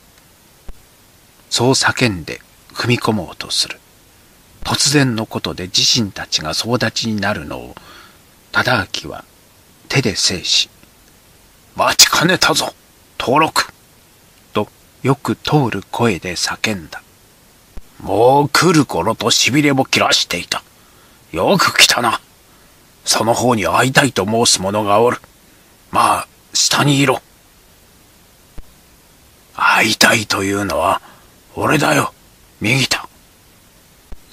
そう叫んで踏み込もうとする。突然のことで自身たちが総立ちになるのを、忠明は手で制し、 待ちかねたぞ、登録。 とよく通る声で叫んだ。 もう来る頃としびれも切らしていた。よく来たな。その方に会いたいと申す者がおる。まあ、下にいろ。会いたいというのは、俺だよ。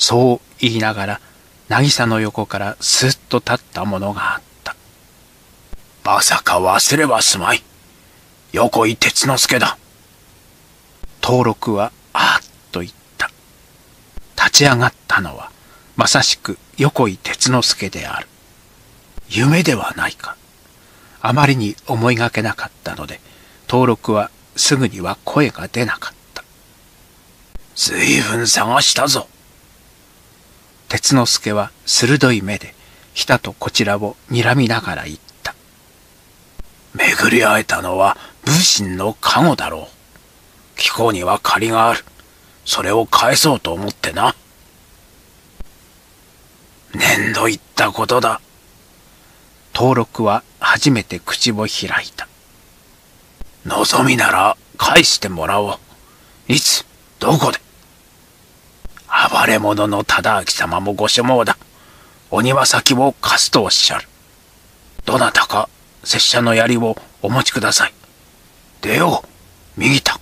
そう言いながら渚の横からすっと立ったものがあった。 まさか忘れはすまい。横井鉄之助だ。 藤六はあっと言った。立ち上がったのはまさしく横井鉄之助である。夢ではないか。あまりに思いがけなかったので藤六はすぐには声が出なかった。 ずいぶん探したぞ。 鉄之助は鋭い目でひたとこちらを睨みながら言った。 巡り会えたのは武神の加護だろう。貴公には借りがある。それを返そうと思ってな。年度言ったことだ。 藤六は初めて口を開いた。 望みなら返してもらおう。いつどこで。暴れ者の忠明様もご所望だ。お庭先を貸すとおっしゃる。どなたか拙者の槍をお持ちください。出よう、右田。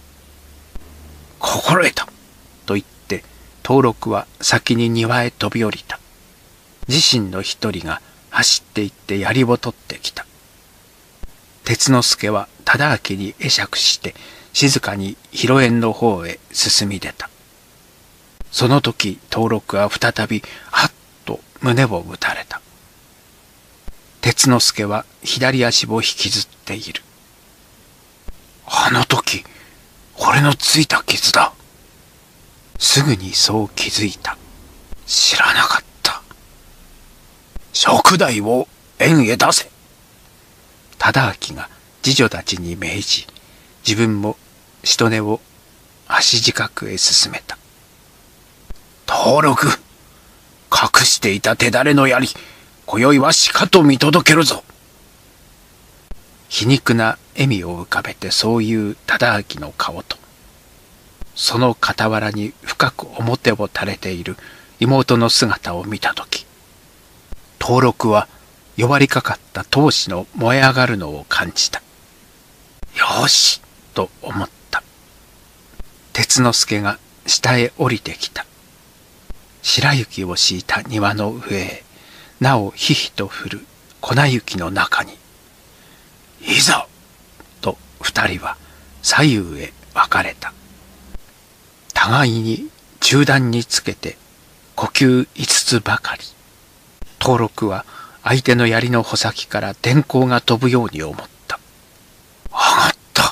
心得た。と言って藤六は先に庭へ飛び降りた。自身の一人が走って行って槍を取ってきた。鉄之助は忠明に会釈して静かに広縁の方へ進み出た。その時藤六は再びはっと胸を打たれた。鉄之助は左足を引きずっている。 あの時俺のついた傷だ。 すぐにそう気づいた。 知らなかった。食代を園へ出せ。 忠明が次女たちに命じ、自分もしとねを足近くへ進めた。 藤六、隠していた手だれの槍、今宵はしかと見届けるぞ。 皮肉な笑みを浮かべてそういう忠明の顔と、その傍らに深く面を垂れている妹の姿を見たとき、藤六は弱りかかった闘志の燃え上がるのを感じた。よしと思った。鉄之助が下へ降りてきた。白雪を敷いた庭の上へなおひひと降る粉雪の中に、 いざと二人は左右へ分かれた。互いに中段につけて呼吸5つばかり。藤六は相手の槍の穂先から電光が飛ぶように思った。 上がった。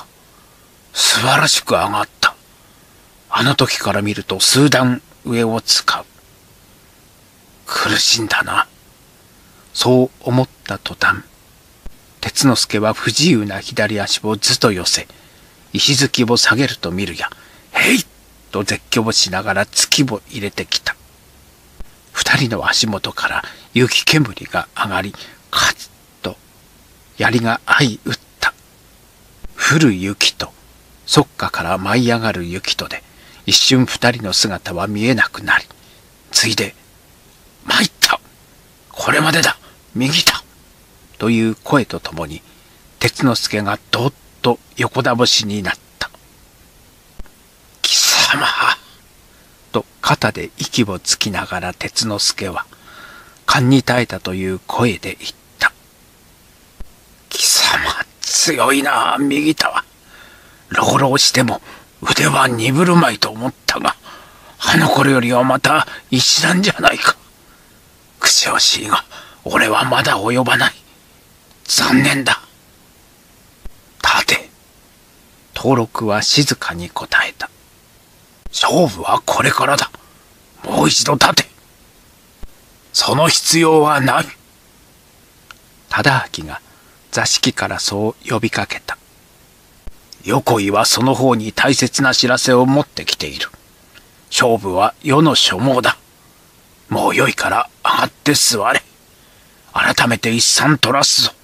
素晴らしく上がった。あの時から見ると数段上を使う。苦しんだな。 そう思った途端、鉄之助は不自由な左足をずと寄せ、石突きを下げると見るや、へいと絶叫をしながら突きを入れてきた。二人の足元から雪煙が上がり、カツッと槍が相打った。降る雪と、そっかから舞い上がる雪とで、一瞬二人の姿は見えなくなり、ついで、 参った。これまでだ。右だ。 という声とともに、鉄之助がどっと横倒しになった。 貴様と肩で息をつきながら鉄之助は、勘に耐えたという声で言った。 貴様、強いな、右田は。朗々しても腕は鈍るまいと思ったが、あの頃よりはまた一段じゃないか。口惜しいが、俺はまだ及ばない。残念だ。立て。 藤六は静かに答えた。 勝負はこれからだ。もう一度立て。その必要はない。 忠明が座敷からそう呼びかけた。 横井はその方に大切な知らせを持ってきている。勝負は世の所望だ。もうよいから上がって座れ。改めて一賛取らすぞ。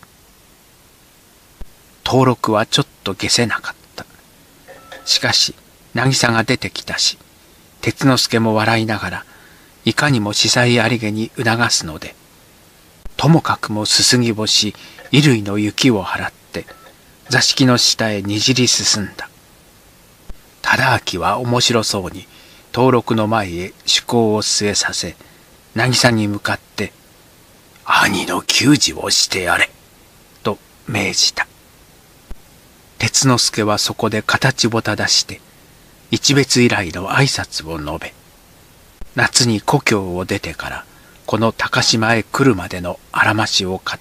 藤六はちょっと解せなかった。しかし渚が出てきたし、鉄之助も笑いながらいかにも司祭ありげに促すので、ともかくもすすぎをし衣類の雪を払って座敷の下へにじり進んだ。忠明は面白そうに登録の前へ趣向を据えさせ、渚に向かって「兄の給仕をしてやれ」と命じた。鉄之助はそこで形を正して一別以来の挨拶を述べ、夏に故郷を出てからこの高島へ来るまでのあらましを語った。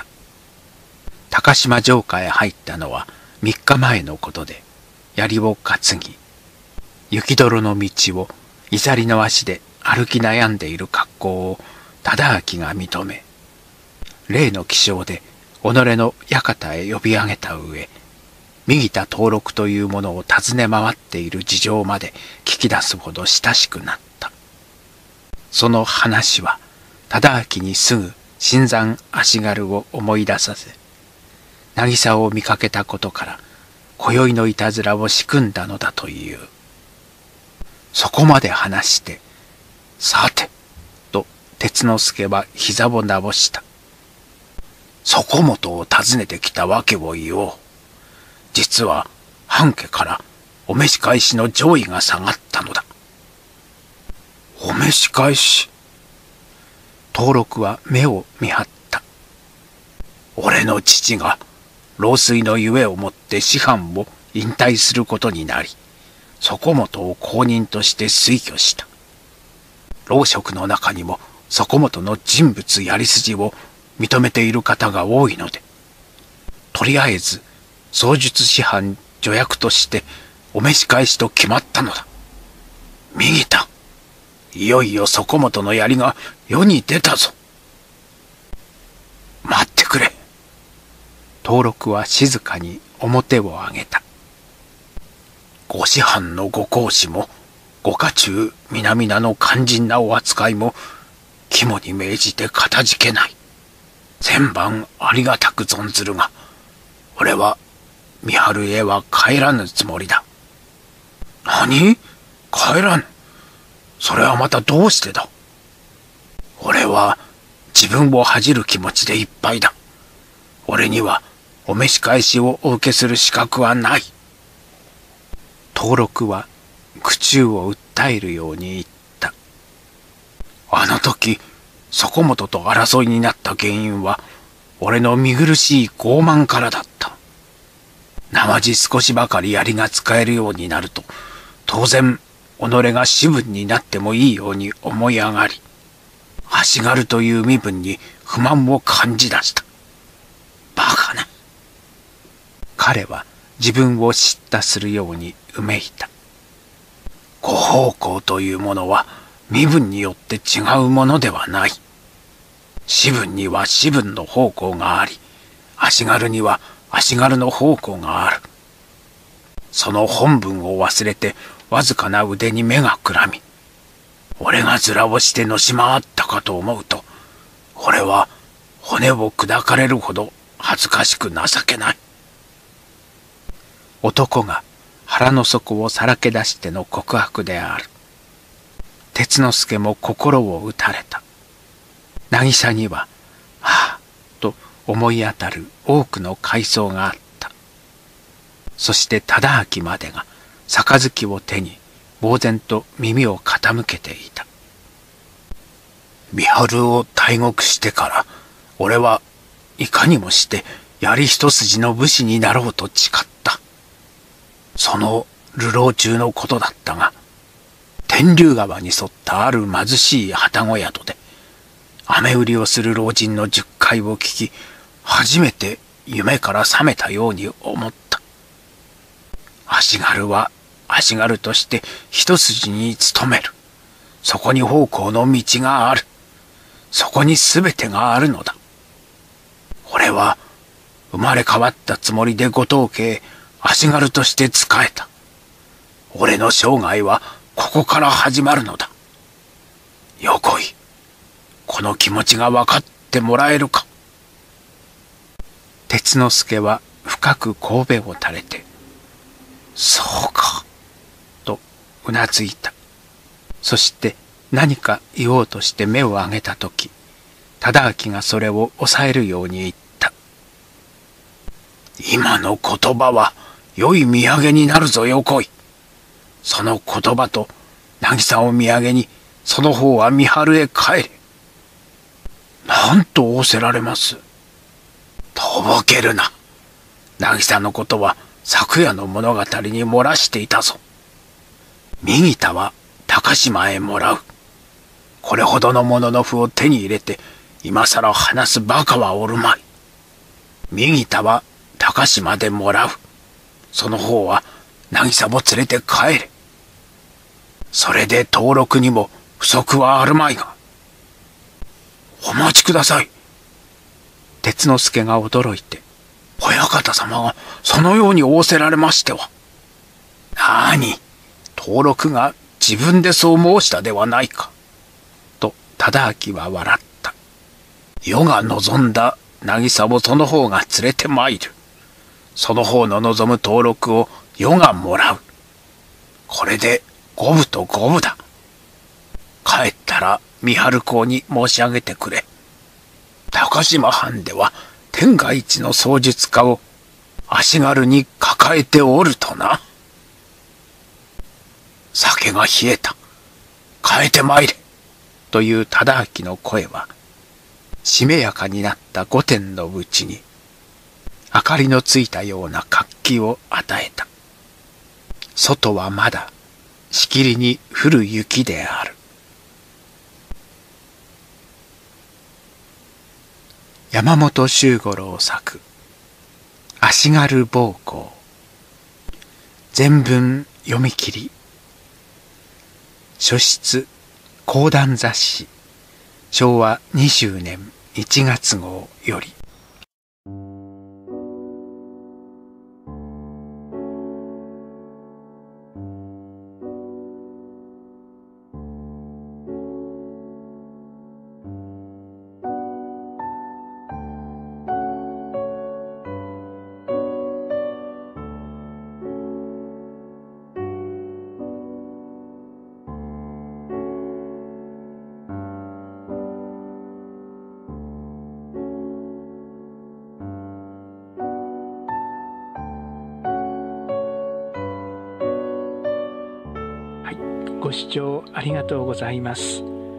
高島城下へ入ったのは3日前のことで、槍を担ぎ雪泥の道をいざりの足で歩き悩んでいる格好を忠明が認め、例の気象で己の館へ呼び上げた上、右田登録というものを尋ね回っている事情まで聞き出すほど親しくなった。その話は忠明にすぐ新参足軽を思い出させ、渚を見かけたことから今宵のいたずらを仕組んだのだという。そこまで話して、さて、と鉄之助は膝を直した。そこもとを訪ねてきたわけを言おう。実は半家からお召し返しの上位が下がったのだ。お召し返し？登録は目を見張った。俺の父が老衰のゆえをもって師範を引退することになり、そこもとを後任として推挙した。老職の中にもそこもとの人物やり筋を認めている方が多いので、とりあえず槍術師範助役としてお召し返しと決まったのだ。右田、いよいよそこもとの槍が世に出たぞ。待ってくれ。登録は静かに面を上げた。ご師範のご公子もご家中皆々の肝心なお扱いも肝に銘じてかたじけない。千番ありがたく存ずるが、俺は三春へは帰らぬつもりだ。何？帰らぬ？それはまたどうしてだ？俺は自分を恥じる気持ちでいっぱいだ。俺にはお召し返しをお受けする資格はない。登録は苦衷を訴えるように言った。あの時、そこもとと争いになった原因は、俺の見苦しい傲慢からだった。なまじ少しばかり槍が使えるようになると、当然、己が士分になってもいいように思い上がり、足軽という身分に不満を感じ出した。バカな。彼は自分を叱咤するようにうめいた。ご奉公というものは身分によって違うものではない。士分には士分の奉公があり、足軽には足軽の奉公がある。その本分を忘れてわずかな腕に目がくらみ、俺が面をしてのし回ったかと思うと、俺は骨を砕かれるほど恥ずかしく情けない。男が腹の底をさらけ出しての告白である。鉄之助も心を打たれた。渚には、はあ、と思い当たる多くの回想があった。そして忠明までが杯を手に呆然と耳を傾けていた。三春を退獄してから、俺はいかにもして槍一筋の武士になろうと誓った。その流浪中のことだったが、天竜川に沿ったある貧しい旅籠宿で、雨売りをする老人の十回を聞き、初めて夢から覚めたように思った。足軽は足軽として一筋に努める。そこに奉公の道がある。そこに全てがあるのだ。俺は生まれ変わったつもりでご当家へ足軽として仕えた。俺の生涯はここから始まるのだ。横井、この気持ちが分かってもらえるか。鉄之助は深く頭を垂れて、そうか、とうなずいた。そして何か言おうとして目を上げたとき、忠明がそれを抑えるように言った。今の言葉は良い土産になるぞ横井。その言葉と渚を見上げに、その方は三春へ帰れ。なんと仰せられます。とぼけるな。渚のことは昨夜の物語に漏らしていたぞ。右田は高島へもらう。これほどのものの符を手に入れて今さら話すバカはおるまい。右田は高島でもらう。その方は渚も連れて帰れ。それで登録にも不足はあるまいが。お待ちください。 鉄之助が驚いて、 親方様がそのように仰せられましては。なに、登録が自分でそう申したではないか。と忠明は笑った。余が望んだ渚をその方が連れて参る。その方の望む登録を余がもらう。これで五分と五分だ。帰ったら三春公に申し上げてくれ。高島藩では天下一の槍術家を足軽に抱えておるとな。酒が冷えた。帰ってまいれ。 という忠明の声は、しめやかになった御殿のうちに、明かりのついたような活気を与えた。外はまだしきりに降る雪である。山本周五郎作足軽奉公。全文読み切り。書出講談雑誌昭和20年1月号より。 ご視聴ありがとうございます。